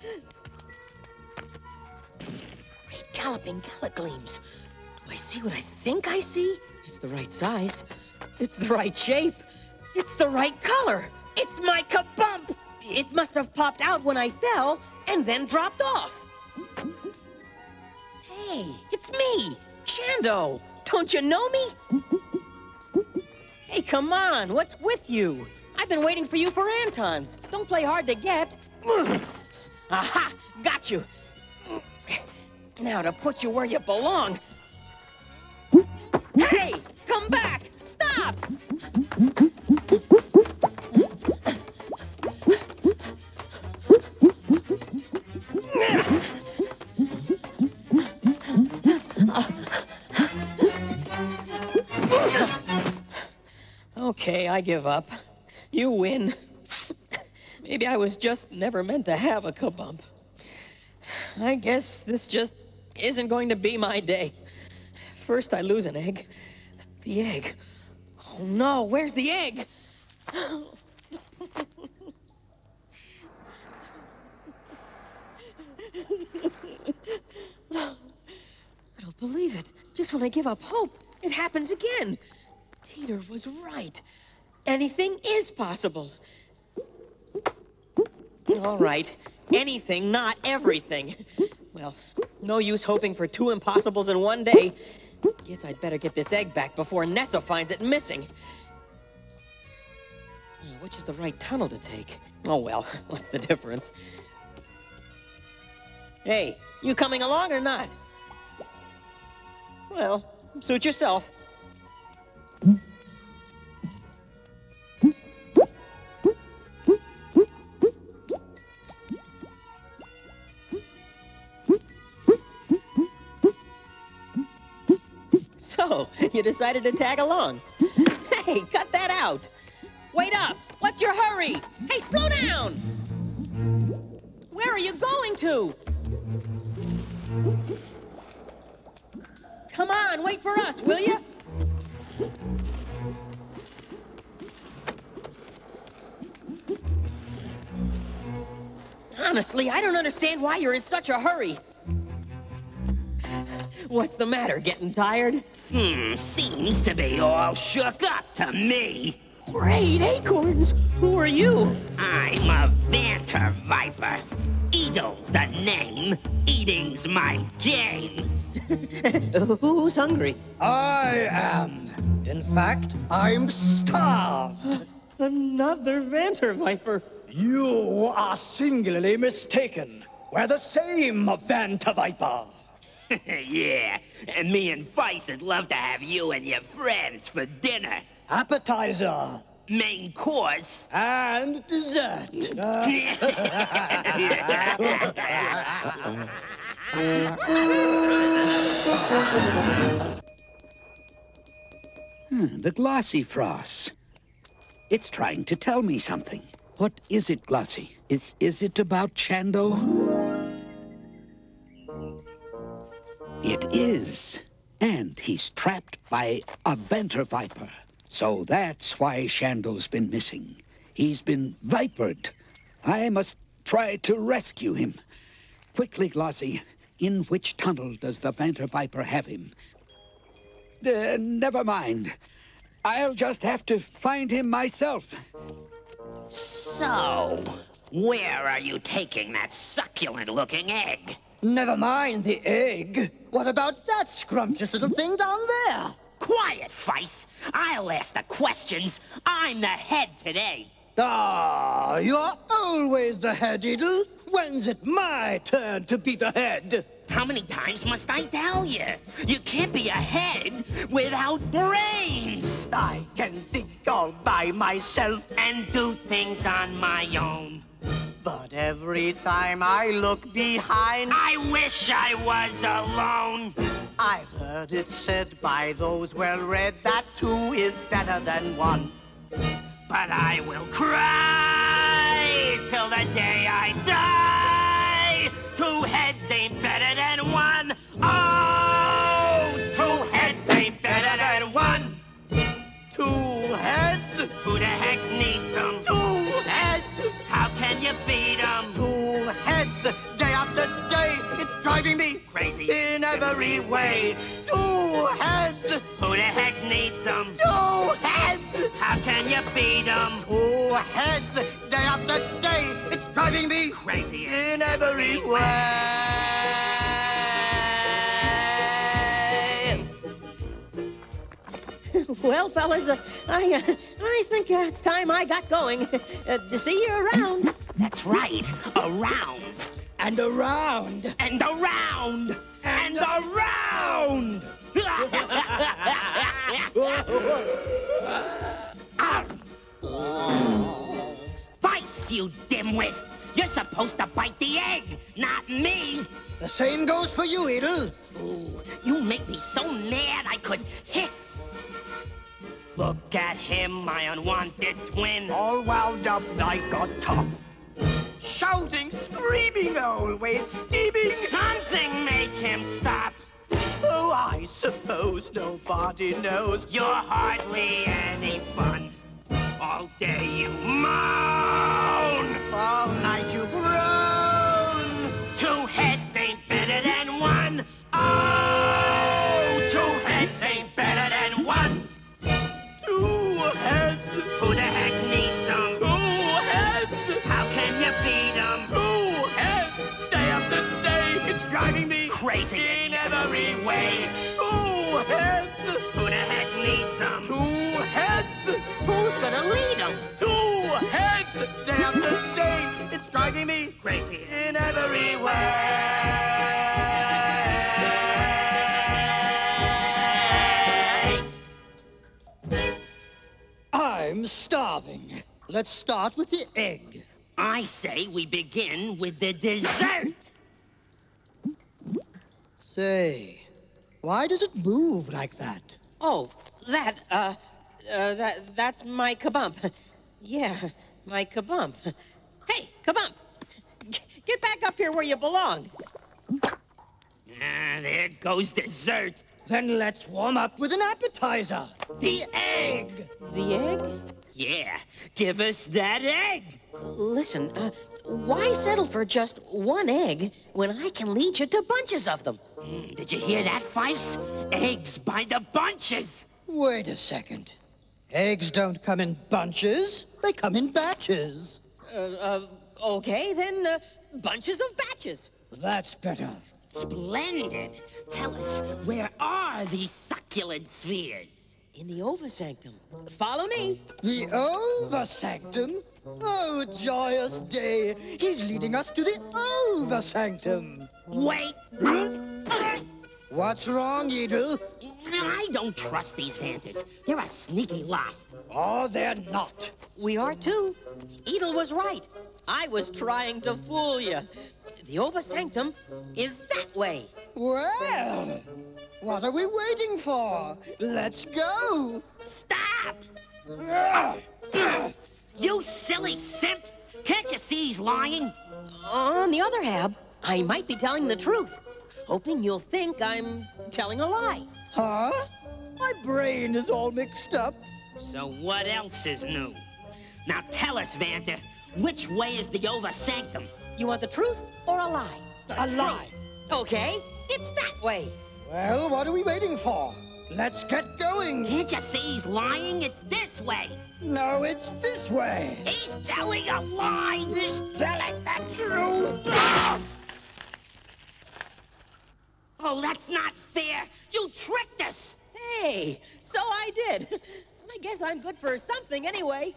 Great galloping gallagleams. Do I see what I think I see? It's the right size. It's the right shape. It's the right color. It's my kabump. It must have popped out when I fell and then dropped off. Hey, it's me, Shando. Don't you know me? Hey, come on, what's with you? I've been waiting for you for Antons. Don't play hard to get. Aha, got you. Now to put you where you belong. Hey, come back, stop! Okay, I give up. You win. Maybe I was just never meant to have a kabump. I guess this just isn't going to be my day. First I lose an egg. The egg. Oh no, where's the egg? I don't believe it. Just when I give up hope, it happens again. Peter was right. Anything is possible. All right. Anything, not everything. Well, no use hoping for two impossibles in one day. Guess I'd better get this egg back before Nessa finds it missing. Which is the right tunnel to take? Oh well, what's the difference? Hey, you coming along or not? Well, suit yourself. So, you decided to tag along. Hey, cut that out. Wait up! What's your hurry? Hey, slow down! Where are you going to? Come on, wait for us, will you? Honestly, I don't understand why you're in such a hurry. What's the matter, getting tired? Seems to be all shook up to me. Great acorns! Who are you? I'm a Vanter Viper. Eagle's the name. Eating's my game. Who's hungry? I am. In fact, I'm starved. Another Vanter Viper. You are singularly mistaken. We're the same Vanter Viper. Yeah, and me and Vice would love to have you and your friends for dinner. Appetizer. Main course. And dessert. The glossy frost. It's trying to tell me something. What is it, Glossy? Is it about Shando? It is. And he's trapped by a Banter Viper. So that's why Shando's been missing. He's been vipered. I must try to rescue him. Quickly, Glossy, in which tunnel does the Banter Viper have him? Never mind. I'll just have to find him myself. So, where are you taking that succulent-looking egg? Never mind the egg. What about that scrumptious little thing down there? Quiet, Vice. I'll ask the questions. I'm the head today. Ah, you're always the head, Edel. When's it my turn to be the head? How many times must I tell you? You can't be a head without brains. I can think all by myself and do things on my own. But every time I look behind, I wish I was alone. I've heard it said by those well-read that two is better than one. But I will cry till the day I die. Two heads ain't better than one. Oh, two heads ain't better than one. Two heads? Who the heck needs them? Two heads? How can you feed them? Two heads, day after day. It's driving me crazy in every way. Two heads. Who the heck needs them? Two heads. How can you feed them? Two heads, day after day. It's driving me crazy in every way. Well, fellas, I think it's time I got going. To see you around. That's right. Around. And around. And around. And around. Vice, you dimwit. You're supposed to bite the egg, not me. The same goes for you, Edel. Ooh, you make me so mad I could hiss. Look at him, my unwanted twin. All wound up like a top. Shouting, screaming, always steaming. Something make him stop. Oh, I suppose nobody knows. You're hardly any fun. All day you moan. All night you groan. Two heads ain't better than one. Oh, two heads ain't better than one. Two heads. Who the heck needs them? Two heads. How can you feed them? Two heads. Day after day, it's driving me crazy in every way. Two heads. Who the heck needs them? Two heads. Who's gonna lead them? Two heads. Day after day, it's driving me crazy in every way. I'm starving. Let's start with the egg. I say we begin with the dessert. Say, why does it move like that? Oh, that's my kabump. Yeah, my kabump. Hey, kabump! Get back up here where you belong. There goes dessert. Then let's warm up with an appetizer. The egg. The egg? Yeah, give us that egg. Listen, why settle for just one egg when I can lead you to bunches of them? Did you hear that, Vice? Eggs by the bunches. Wait a second. Eggs don't come in bunches. They come in batches. Okay, then bunches of batches. That's better. Splendid. Tell us, where are these succulent spheres? In the ovisanctum. Follow me. The ovisanctum? Oh, joyous day. He's leading us to the ovisanctum. Wait. What's wrong, Edel? I don't trust these Vanters. They're a sneaky lot. Oh, they're not. We are too. Edel was right. I was trying to fool you. The Ova Sanctum is that way. Well, what are we waiting for? Let's go. Stop! You silly simp! Can't you see he's lying? On the other hand, I might be telling the truth, hoping you'll think I'm telling a lie. Huh? My brain is all mixed up. So what else is new? Now tell us, Vanter, which way is the Ova Sanctum? You want the truth or a lie? A lie. Okay, it's that way. Well, what are we waiting for? Let's get going. Can't you see he's lying? It's this way. No, it's this way. He's telling a lie. He's telling the truth. Oh, that's not fair. You tricked us. Hey, so I did. I guess I'm good for something anyway.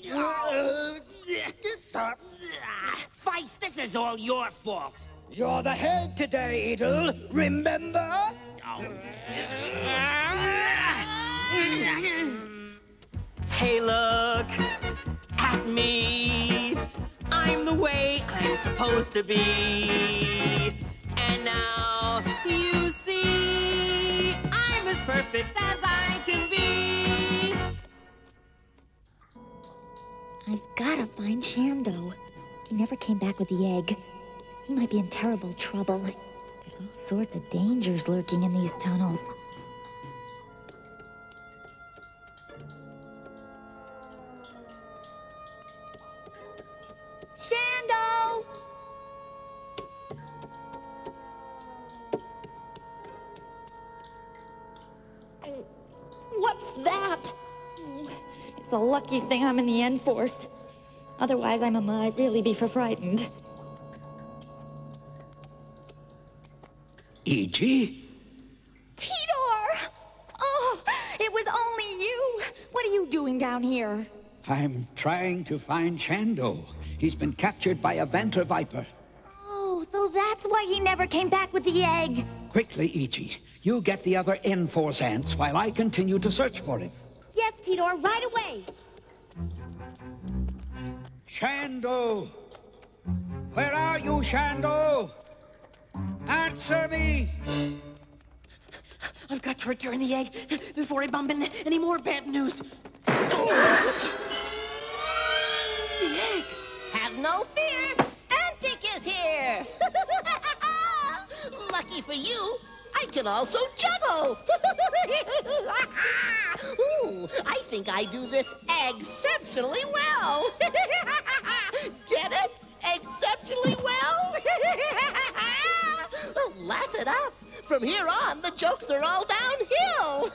Feist, this is all your fault. You're the head today, Edel. Remember? Hey, look at me. I'm the way I'm supposed to be. And now you see I'm as perfect as I can be. I've gotta find Shando. He never came back with the egg. He might be in terrible trouble. There's all sorts of dangers lurking in these tunnels. Shando! What's that? It's a lucky thing I'm in the N-Force. Otherwise, I might really be frightened. E.G.? Tidor! Oh, it was only you. What are you doing down here? I'm trying to find Shando. He's been captured by a Vanter Viper. Oh, so that's why he never came back with the egg. Quickly, E.G. You get the other N-Force ants while I continue to search for him. Yes, Tidor, right away. Shando! Where are you, Shando? Answer me! I've got to return the egg before I bump into any more bad news. The egg! Have no fear! Antic is here! Lucky for you, I can also juggle! Ooh, I think I do this exceptionally well! Get it? Exceptionally well? Oh, laugh it up. From here on, the jokes are all downhill.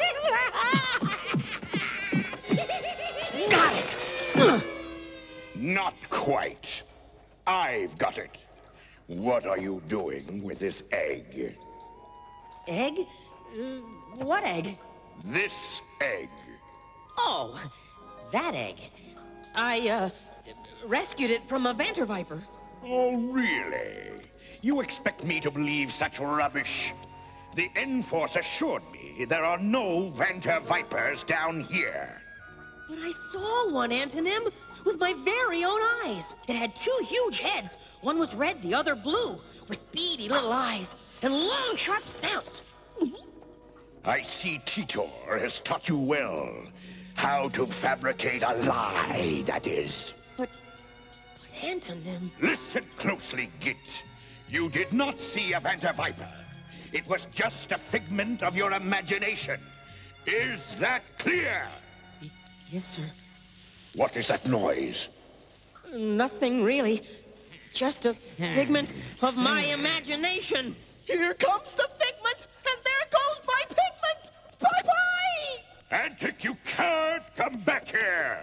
Got it! Not quite. I've got it. What are you doing with this egg? Egg? What egg? This egg. Oh, that egg. I, rescued it from a Vanter Viper. Oh, really? You expect me to believe such rubbish? The N-Force assured me there are no Vanter Vipers down here. But I saw one, Antonym, with my very own eyes. It had two huge heads. One was red, the other blue, with beady little eyes and long, sharp snouts. I see Titor has taught you well how to fabricate a lie, that is. But Antonym... Listen closely, Git. You did not see a Vanter Viper. It was just a figment of your imagination. Is that clear? Yes, sir. What is that noise? Nothing really. Just a figment of my imagination. Here comes the figment, and there goes my pigment! Bye-bye! Antic, you can't come back here!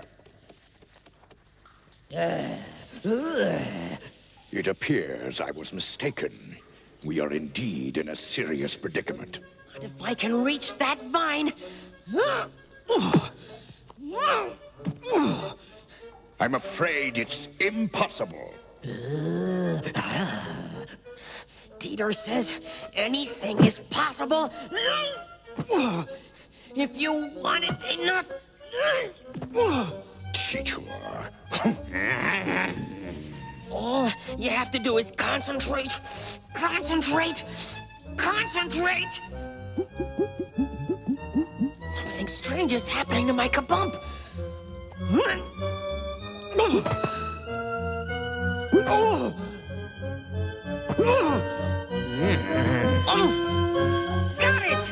It appears I was mistaken. We are indeed in a serious predicament. But if I can reach that vine... I'm afraid it's impossible. Teeter says anything is possible if you want it enough. Teacher. All you have to do is concentrate. Concentrate. Concentrate. Something strange is happening to my kabump. Got it!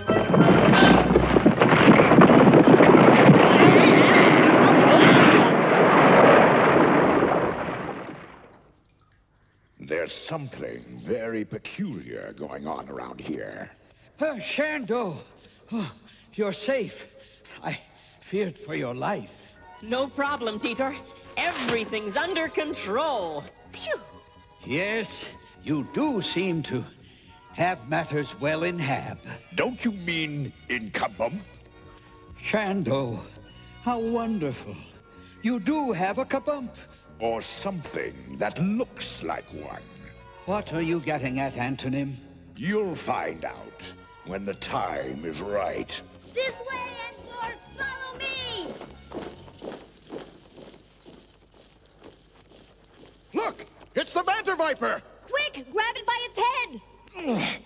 There's something very peculiar going on around here. Shando, you're safe. I feared for your life. No problem, Teeter. Everything's under control. Phew. Yes, you do seem to have matters well in hand. Don't you mean in kabump? Shando, how wonderful. You do have a kabump. Or something that looks like one. What are you getting at, Antonym? You'll find out when the time is right. This way, Explorers! Follow me! Look! It's the Banter Viper! Quick! Grab it by its head!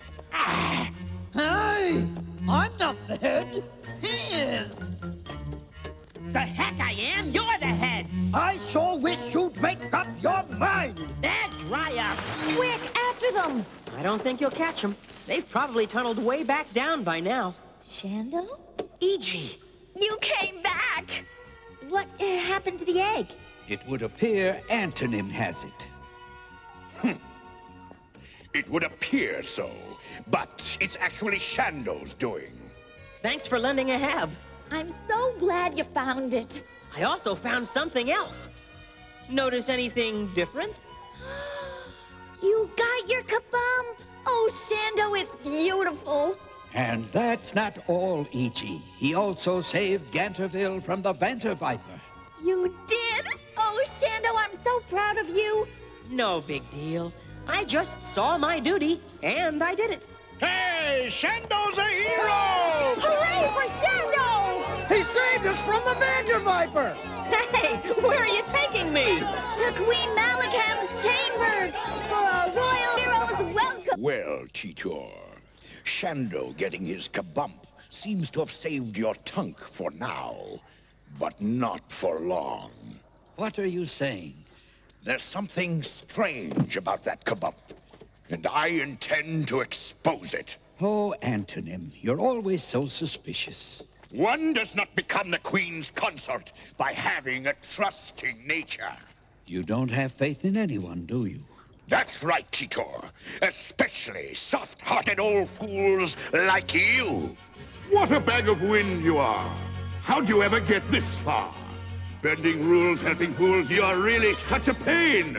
Hey! I'm not the head. He is. The heck I am? You're the head! I sure wish you'd make up your mind! Dry up! Quick, after them! I don't think you'll catch them. They've probably tunneled way back down by now. Shando? E.G. You came back! What happened to the egg? It would appear Antonym has it. It would appear so, but it's actually Shando's doing. Thanks for lending a Hab. I'm so glad you found it. I also found something else. Notice anything different? You got your kabump! Oh, Shando, it's beautiful. And that's not all, E.G. He also saved Ganterville from the Banter Viper. You did? Oh, Shando, I'm so proud of you. No big deal. I just saw my duty, and I did it. Hey, Shando's a hero! Hooray for Shando! He saved us from the Banter Viper! Hey, where are you taking me? To Queen Malakham's chambers for a royal hero's welcome. Well, teacher, Shando getting his kabump seems to have saved your tunk for now, but not for long. What are you saying? There's something strange about that kabump, and I intend to expose it. Oh, Antonym, you're always so suspicious. One does not become the Queen's consort by having a trusting nature. You don't have faith in anyone, do you? That's right, Titor. Especially soft-hearted old fools like you. What a bag of wind you are. How'd you ever get this far? Bending rules, helping fools, you're really such a pain.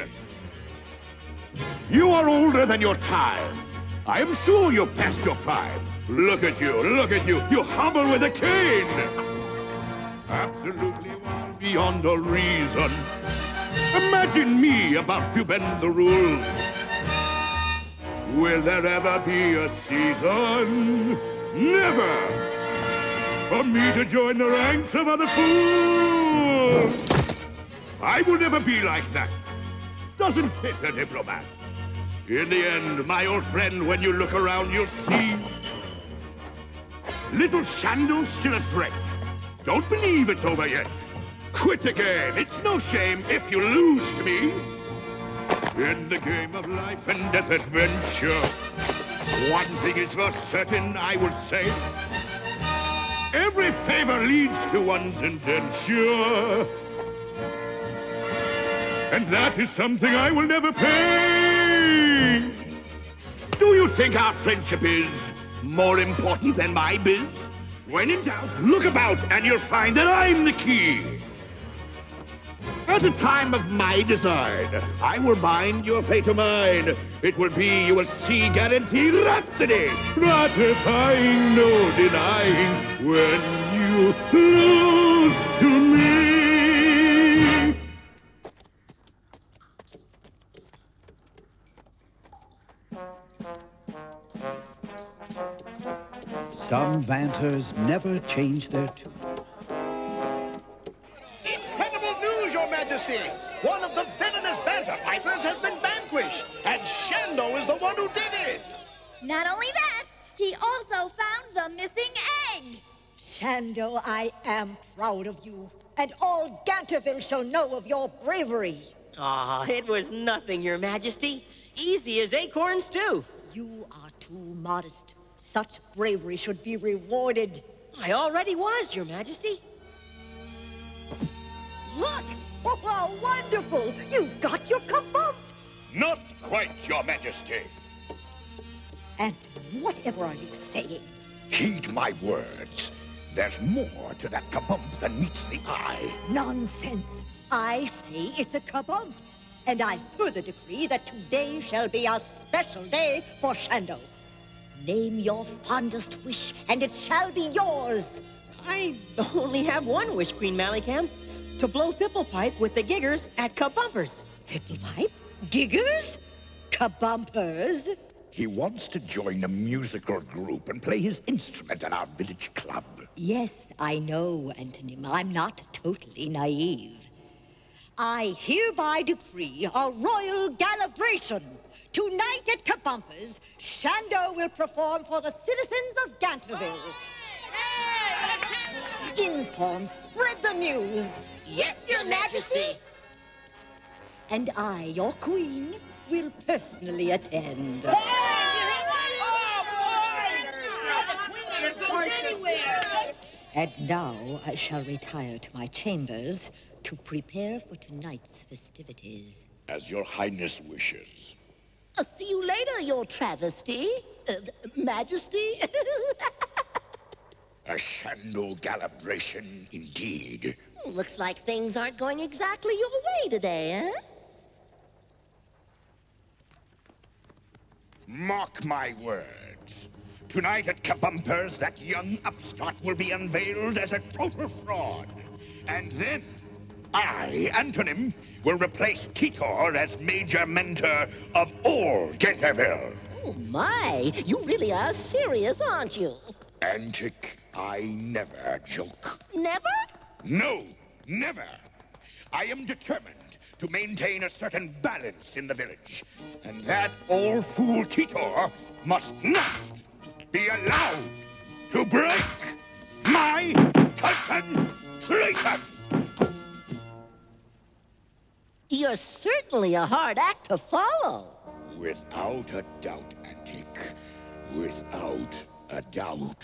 You are older than your time. I am sure you're past your prime. Look at you, you hobble with a cane. Absolutely wild beyond a reason. Imagine me about to bend the rules. Will there ever be a season? Never! For me to join the ranks of other fools! I will never be like that. Doesn't fit a diplomat. In the end, my old friend, when you look around, you'll see little Shando's still a threat. Don't believe it's over yet. Quit the game. It's no shame if you lose to me. In the game of life and death adventure, one thing is for certain, I would say. Every favor leads to one's indenture. And that is something I will never pay. Do you think our friendship is more important than my biz? When in doubt, look about and you'll find that I'm the key. At the time of my design, I will bind your fate to mine. It will be, you will see, guaranteed rhapsody. Ratifying, no denying, when you lose to me. some Vanters never change their tune. Incredible news, Your Majesty! One of the villainous Vanta fighters has been vanquished, and Shando is the one who did it! Not only that, he also found the missing egg. Shando, I am proud of you, and all Ganterville shall know of your bravery. Aw, it was nothing, Your Majesty. Easy as acorns, too. You are too modest. Such bravery should be rewarded. I already was, Your Majesty. Look! Oh, wonderful! You've got your kabump! Not quite, Your Majesty. And whatever are you saying? Heed my words. There's more to that kabump than meets the eye. Nonsense. I say it's a kabump. And I further decree that today shall be a special day for Shando. Name your fondest wish, and it shall be yours. I only have one wish, Queen Malicam. To blow Fipplepipe with the giggers at Kabumpers. Fipplepipe? Giggers? Kabumpers? He wants to join a musical group and play his instrument at our village club. Yes, I know, Antonym. I'm not totally naive. I hereby decree a royal gallavration. Tonight at Kabumpers, Shando will perform for the citizens of Ganterville. Inform, spread the news. Yes, Your Majesty. And I, your queen, will personally attend. And now I shall retire to my chambers to prepare for tonight's festivities. As your highness wishes. I'll see you later, Your Travesty. Majesty. A Shando gallavration indeed. Looks like things aren't going exactly your way today, eh? Mark my words. Tonight at Kabumpers, that young upstart will be unveiled as a total fraud. And then I, Antonym, will replace Titor as major mentor of all Ganterville. Oh, my. You really are serious, aren't you? Antic, I never joke. Never? No, never. I am determined to maintain a certain balance in the village. And that old fool Titor must not be allowed to break my concentration. You're certainly a hard act to follow. Without a doubt, Antic. Without a doubt.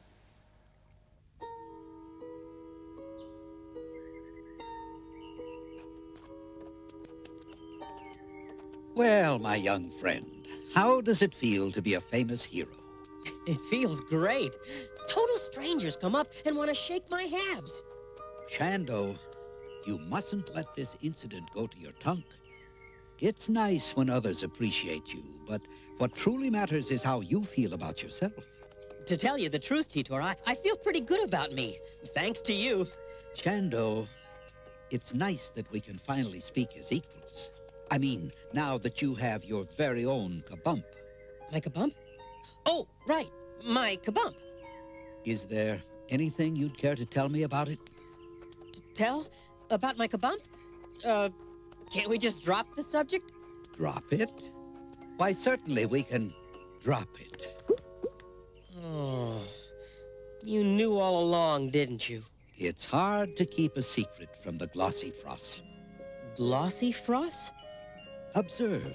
Well, my young friend, how does it feel to be a famous hero? It feels great. Total strangers come up and want to shake my halves. Shando, you mustn't let this incident go to your tongue. It's nice when others appreciate you, but what truly matters is how you feel about yourself. To tell you the truth, Titor, I feel pretty good about me, thanks to you. Shando, it's nice that we can finally speak as equals. I mean, now that you have your very own kabump. My kabump? Oh, right, my kabump. Is there anything you'd care to tell me about it? Tell? About my kabump? Can't we just drop the subject? Drop it? Why, certainly we can drop it. Oh, you knew all along, didn't you? It's hard to keep a secret from the Glossifrost. Glossifrost? Observe.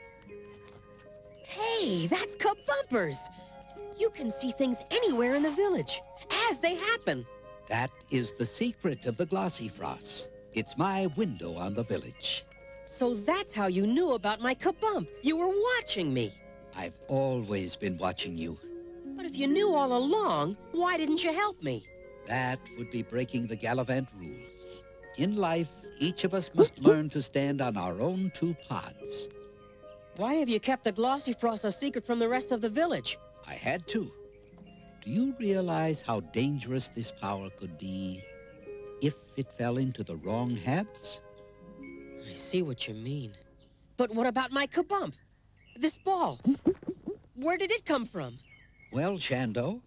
Hey, that's Kabumpers! You can see things anywhere in the village, as they happen. That is the secret of the Glossifrost. It's my window on the village. So that's how you knew about my kabump. You were watching me. I've always been watching you. But if you knew all along, why didn't you help me? That would be breaking the Gallavant rules. In life, each of us must learn to stand on our own two paws. Why have you kept the Glossifrost a secret from the rest of the village? I had to. Do you realize how dangerous this power could be if it fell into the wrong hands? I see what you mean. But what about my kabump? This ball? Where did it come from? Well, Shando,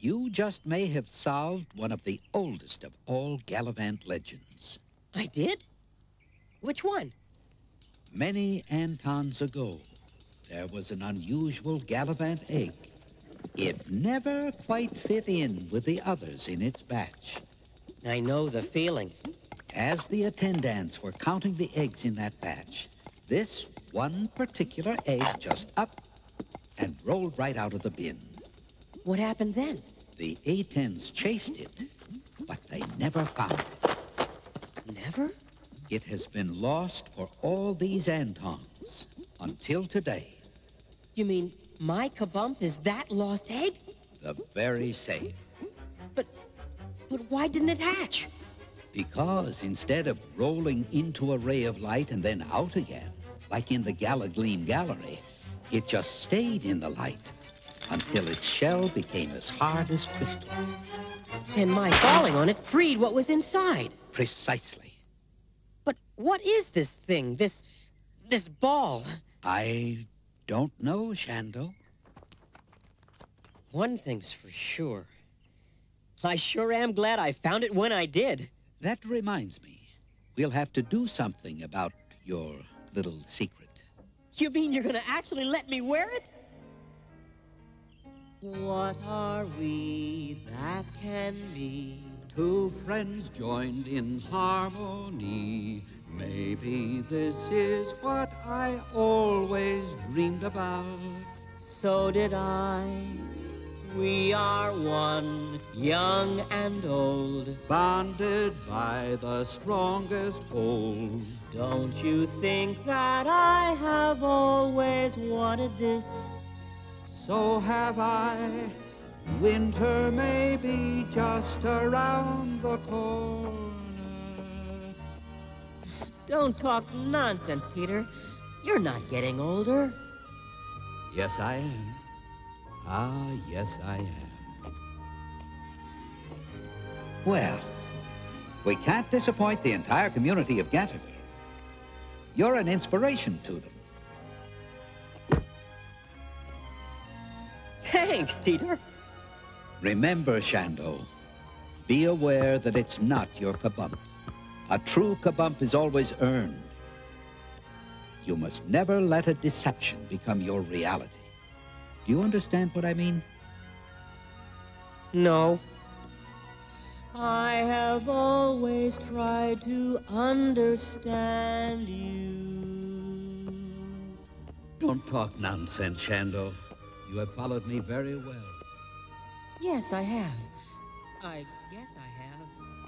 You just may have solved one of the oldest of all Gallavant legends. I did? Which one? Many Antons ago, there was an unusual Gallavant egg. It never quite fit in with the others in its batch. I know the feeling. As the attendants were counting the eggs in that batch, this one particular egg just up and rolled right out of the bin. What happened then? The Atens chased it, but they never found it. Never? It has been lost for all these Antons until today. You mean my kabump is that lost egg? The very same. But why didn't it hatch? Because instead of rolling into a ray of light and then out again, like in the Gallagleam Gallery, it just stayed in the light until its shell became as hard as crystal. And my falling on it freed what was inside. Precisely. But what is this thing, this ball? I don't know, Shando. One thing's for sure. I sure am glad I found it when I did. That reminds me. We'll have to do something about your little secret. You mean you're gonna actually let me wear it? What are we that can be? Two friends joined in harmony. Maybe this is what I always dreamed about. So did I. We are one, young and old, bonded by the strongest hold. Don't you think that I have always wanted this? So have I. Winter may be just around the corner. Don't talk nonsense, Teeter. You're not getting older. Yes, I am. Ah, yes, I am. Well, we can't disappoint the entire community of Ganterville. You're an inspiration to them. Thanks, Teeter. Remember, Shando, be aware that it's not your kabump. A true kabump is always earned. You must never let a deception become your reality. Do you understand what I mean? No. I have always tried to understand you. Don't talk nonsense, Shando. You have followed me very well. Yes, I have. I guess I have.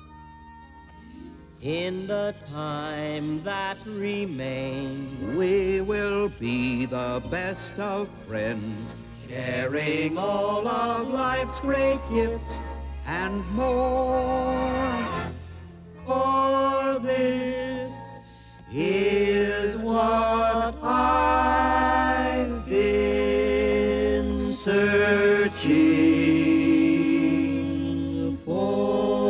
In the time that remains, we will be the best of friends, sharing all of life's great gifts and more. For this is what I've been searching for.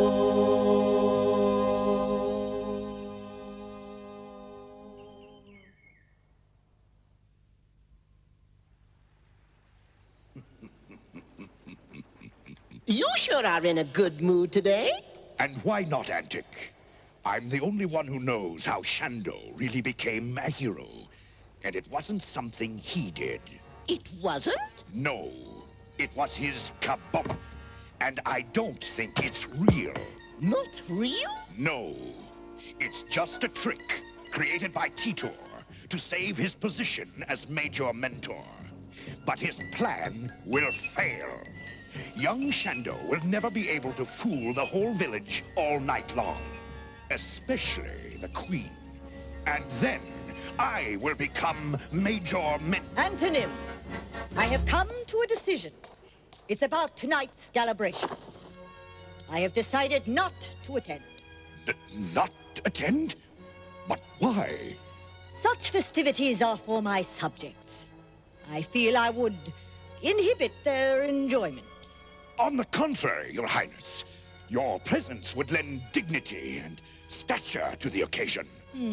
You sure are in a good mood today. And why not, Antic? I'm the only one who knows how Shando really became a hero. And it wasn't something he did. It wasn't? No, it was his kabump. And I don't think it's real. Not real? No, it's just a trick created by Titor to save his position as Major Mentor. But his plan will fail. Young Shando will never be able to fool the whole village all night long. Especially the Queen. And then I will become Major Mentor. Antonym, I have come to a decision. It's about tonight's celebration. I have decided not to attend. Not attend? But why? Such festivities are for my subjects. I feel I would inhibit their enjoyment. On the contrary, Your Highness. Your presence would lend dignity and stature to the occasion.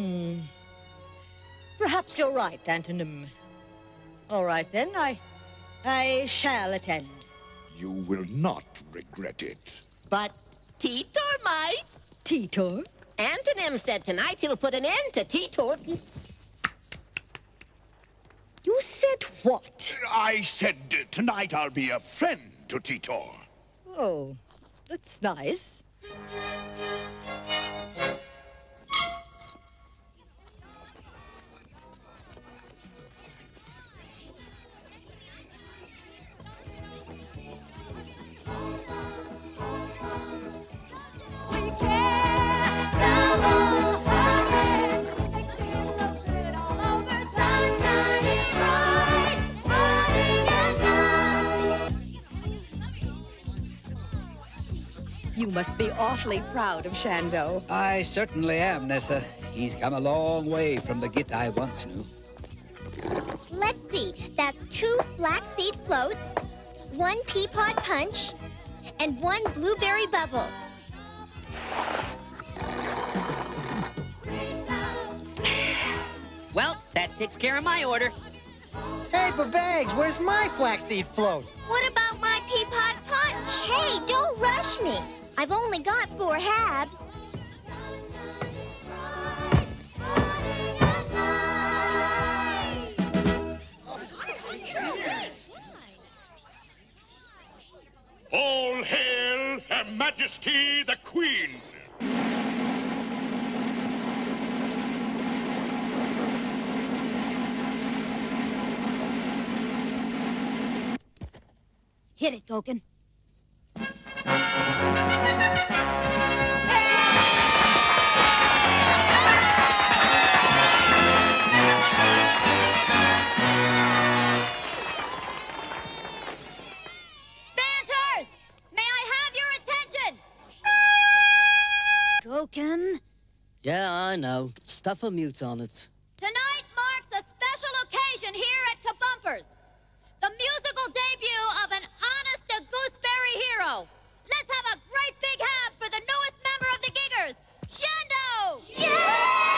Perhaps you're right, Antonym. All right, then. I shall attend. You will not regret it. But Titor might. Titor? Antonym said tonight he'll put an end to Titor. You said what? I said tonight I'll be a friend to Titor. Oh, that's nice. You must be awfully proud of Shando. I certainly am, Nessa. He's come a long way from the Git I once knew. Let's see. That's 2 flaxseed floats, 1 pea pod punch, and 1 blueberry bubble. Well, that takes care of my order. Hey, Babags, where's my flaxseed float? What about my pea pod punch? Hey, don't rush me. I've only got 4 halves. All hail Her Majesty the Queen! Hit it, Goken. Goken? Yeah, I know. Stuff a mute on it. Tonight marks a special occasion here at Kabumpers. The musical debut of an honest-to-gooseberry hero. Let's have a great big hand for the newest member of the Giggers, Shando!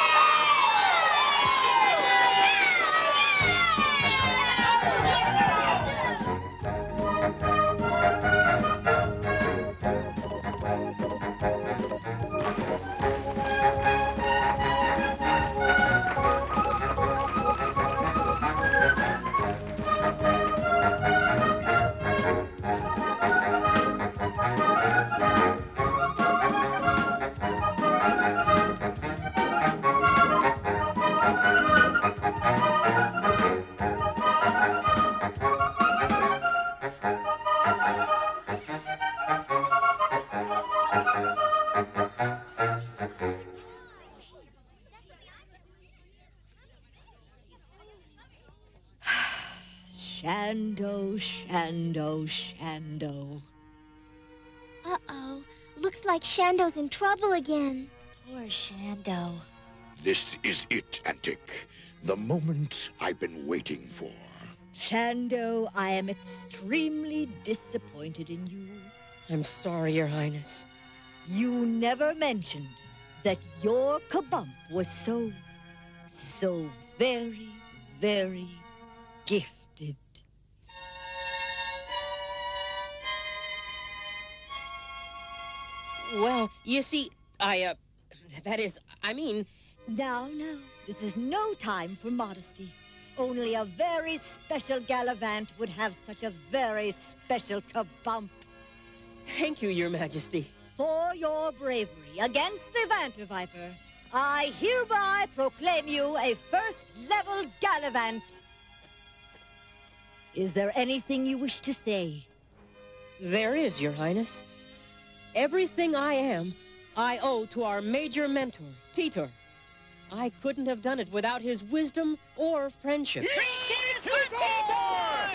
Shando, Shando, Shando. Uh-oh. Looks like Shando's in trouble again. Poor Shando. This is it, Antic. The moment I've been waiting for. Shando, I am extremely disappointed in you. I'm sorry, Your Highness. You never mentioned that your kabump was so very, very gifted. Well, you see, I mean... Now, this is no time for modesty. Only a very special Gallavant would have such a very special kabump. Thank you, Your Majesty. For your bravery against the Vanter Viper, I hereby proclaim you a first-level Gallavant. Is there anything you wish to say? There is, Your Highness. Everything I am, I owe to our major mentor, Titor. I couldn't have done it without his wisdom or friendship. Cheers for Titor!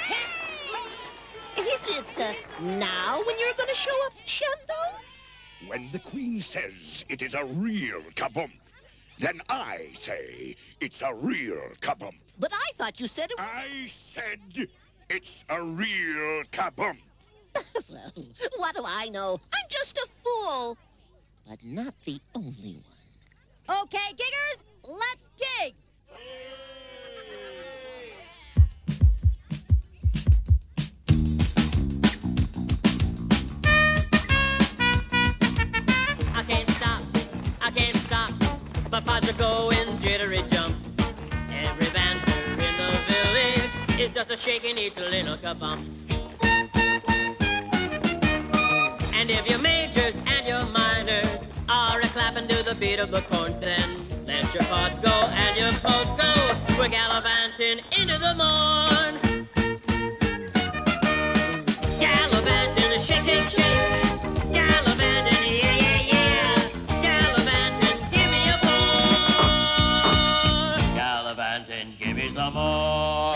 Is it now when you're going to show up, Shando? When the Queen says it is a real kabump, then I say it's a real kabump. But I thought you said it... I said it's a real kabump. Well, what do I know? I'm just a fool. But not the only one. Okay, Giggers, let's dig! going jittery jump. Every banter in the village is just a shaking each little kabump. And if your majors and your minors are a-clapping to the beat of the corns, then let your parts go and your boats go. We're gallivanting into the morn. Gallivanting, shake, shake, shake. Gallivanting, yeah, yeah, yeah. Gallivanting, give me a more. Gallivanting, give me some more.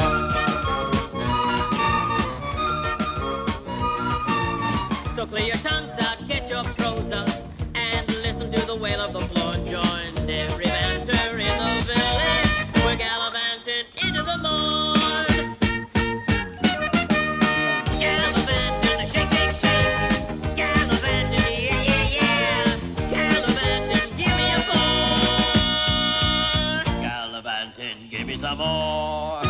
So clear your tongues out, get your throats up, and listen to the wail of the floor. Join every banter in the village. We're gallivanting into the morn. Gallivanting, shake, shake, shake. Gallivanting, yeah, yeah, yeah. Gallivanting, give me a more. Gallivanting, give me some more.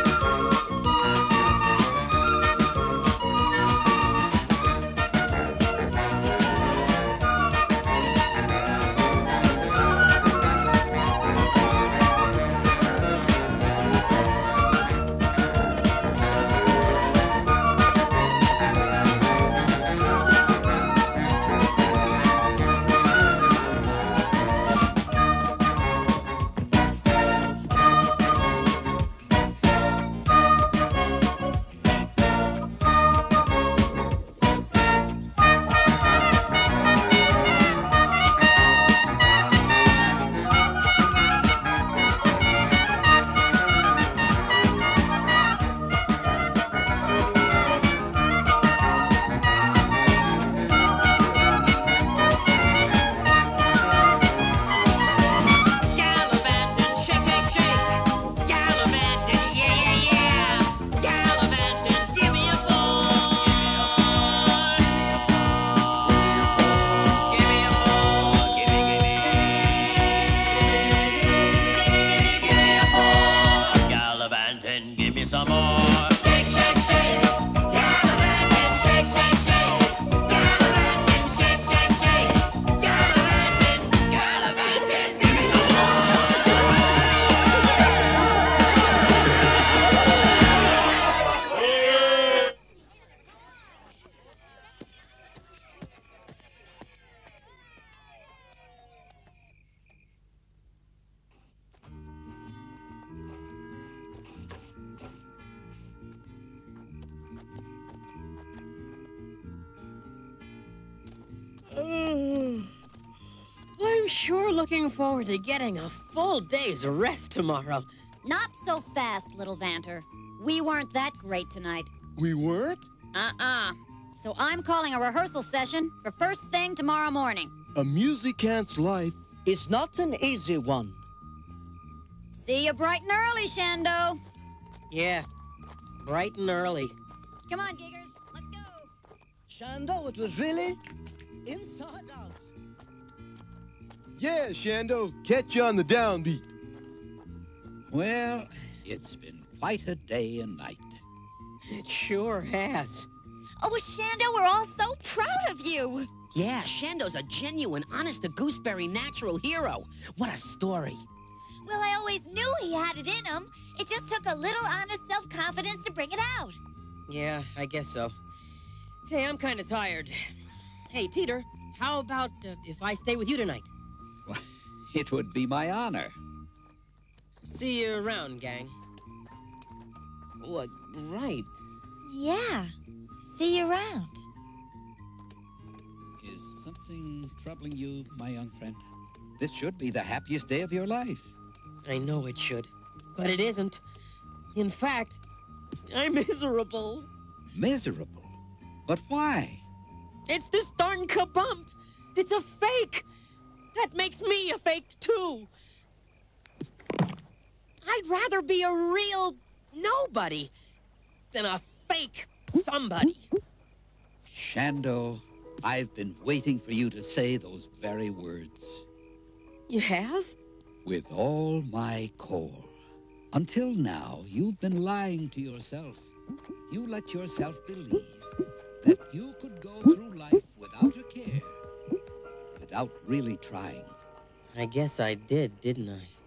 I'm sure looking forward to getting a full day's rest tomorrow. Not so fast, little Vanter. We weren't that great tonight. We weren't? So I'm calling a rehearsal session for first thing tomorrow morning. A musicant's life is not an easy one. See you bright and early, Shando. Yeah, bright and early. Come on, giggers, let's go. Shando, it was really inside out. Yeah, Shando, catch you on the downbeat. Well, it's been quite a day and night. It sure has. Oh, Shando, we're all so proud of you. Yeah, Shando's a genuine, honest-to-gooseberry natural hero. What a story. Well, I always knew he had it in him. It just took a little honest self-confidence to bring it out. Yeah, I guess so. Hey, I'm kind of tired. Hey, Teeter, how about if I stay with you tonight? Well, it would be my honor. See you around, gang. What? Right. Yeah. See you around. Is something troubling you, my young friend? This should be the happiest day of your life. I know it should, but it isn't. In fact, I'm miserable. Miserable? But why? It's this darn kabump. It's a fake. That makes me a fake, too. I'd rather be a real nobody than a fake somebody. Shando, I've been waiting for you to say those very words. You have? With all my core. Until now, you've been lying to yourself. You let yourself believe that you could go through life without a care, without really trying. I guess I did, didn't I?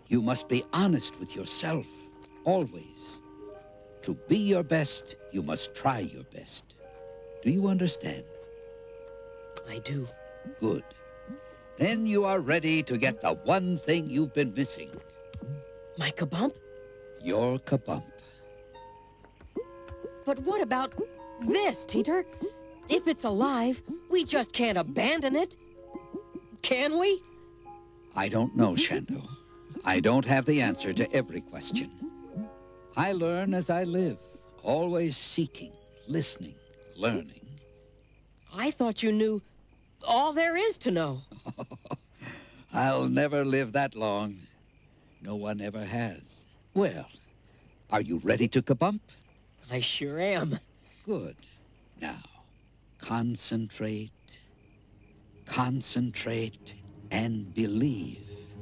You must be honest with yourself, always. To be your best, you must try your best. Do you understand? I do. Good. Then you are ready to get the one thing you've been missing. My kabump? Your kabump. But what about this, Teeter? If it's alive, we just can't abandon it. Can we? I don't know, Shando. I don't have the answer to every question. I learn as I live, always seeking, listening, learning. I thought you knew all there is to know. I'll never live that long. No one ever has. Well, are you ready to kabump? I sure am. Good. Now, concentrate, concentrate, and believe.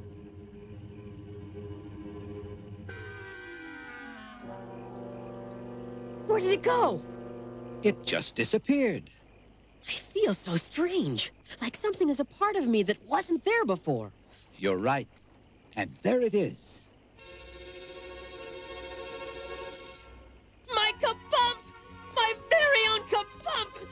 Where did it go? It just disappeared. I feel so strange. Like something is a part of me that wasn't there before. You're right. And there it is. My kabump! My very own kabump!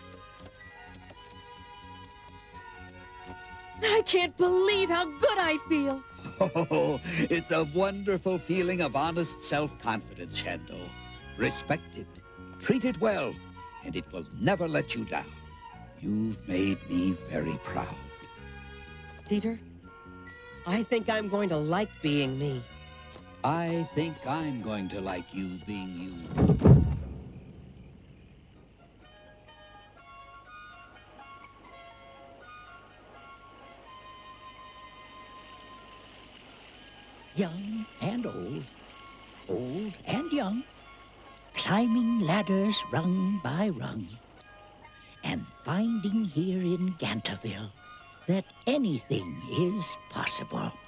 I can't believe how good I feel. Oh, it's a wonderful feeling of honest self-confidence, Shando. Respect it, treat it well, and it will never let you down. You've made me very proud. Teeter, I think I'm going to like being me. I think I'm going to like you being you. Young and old, old and young, climbing ladders rung by rung, and finding here in Ganterville that anything is possible.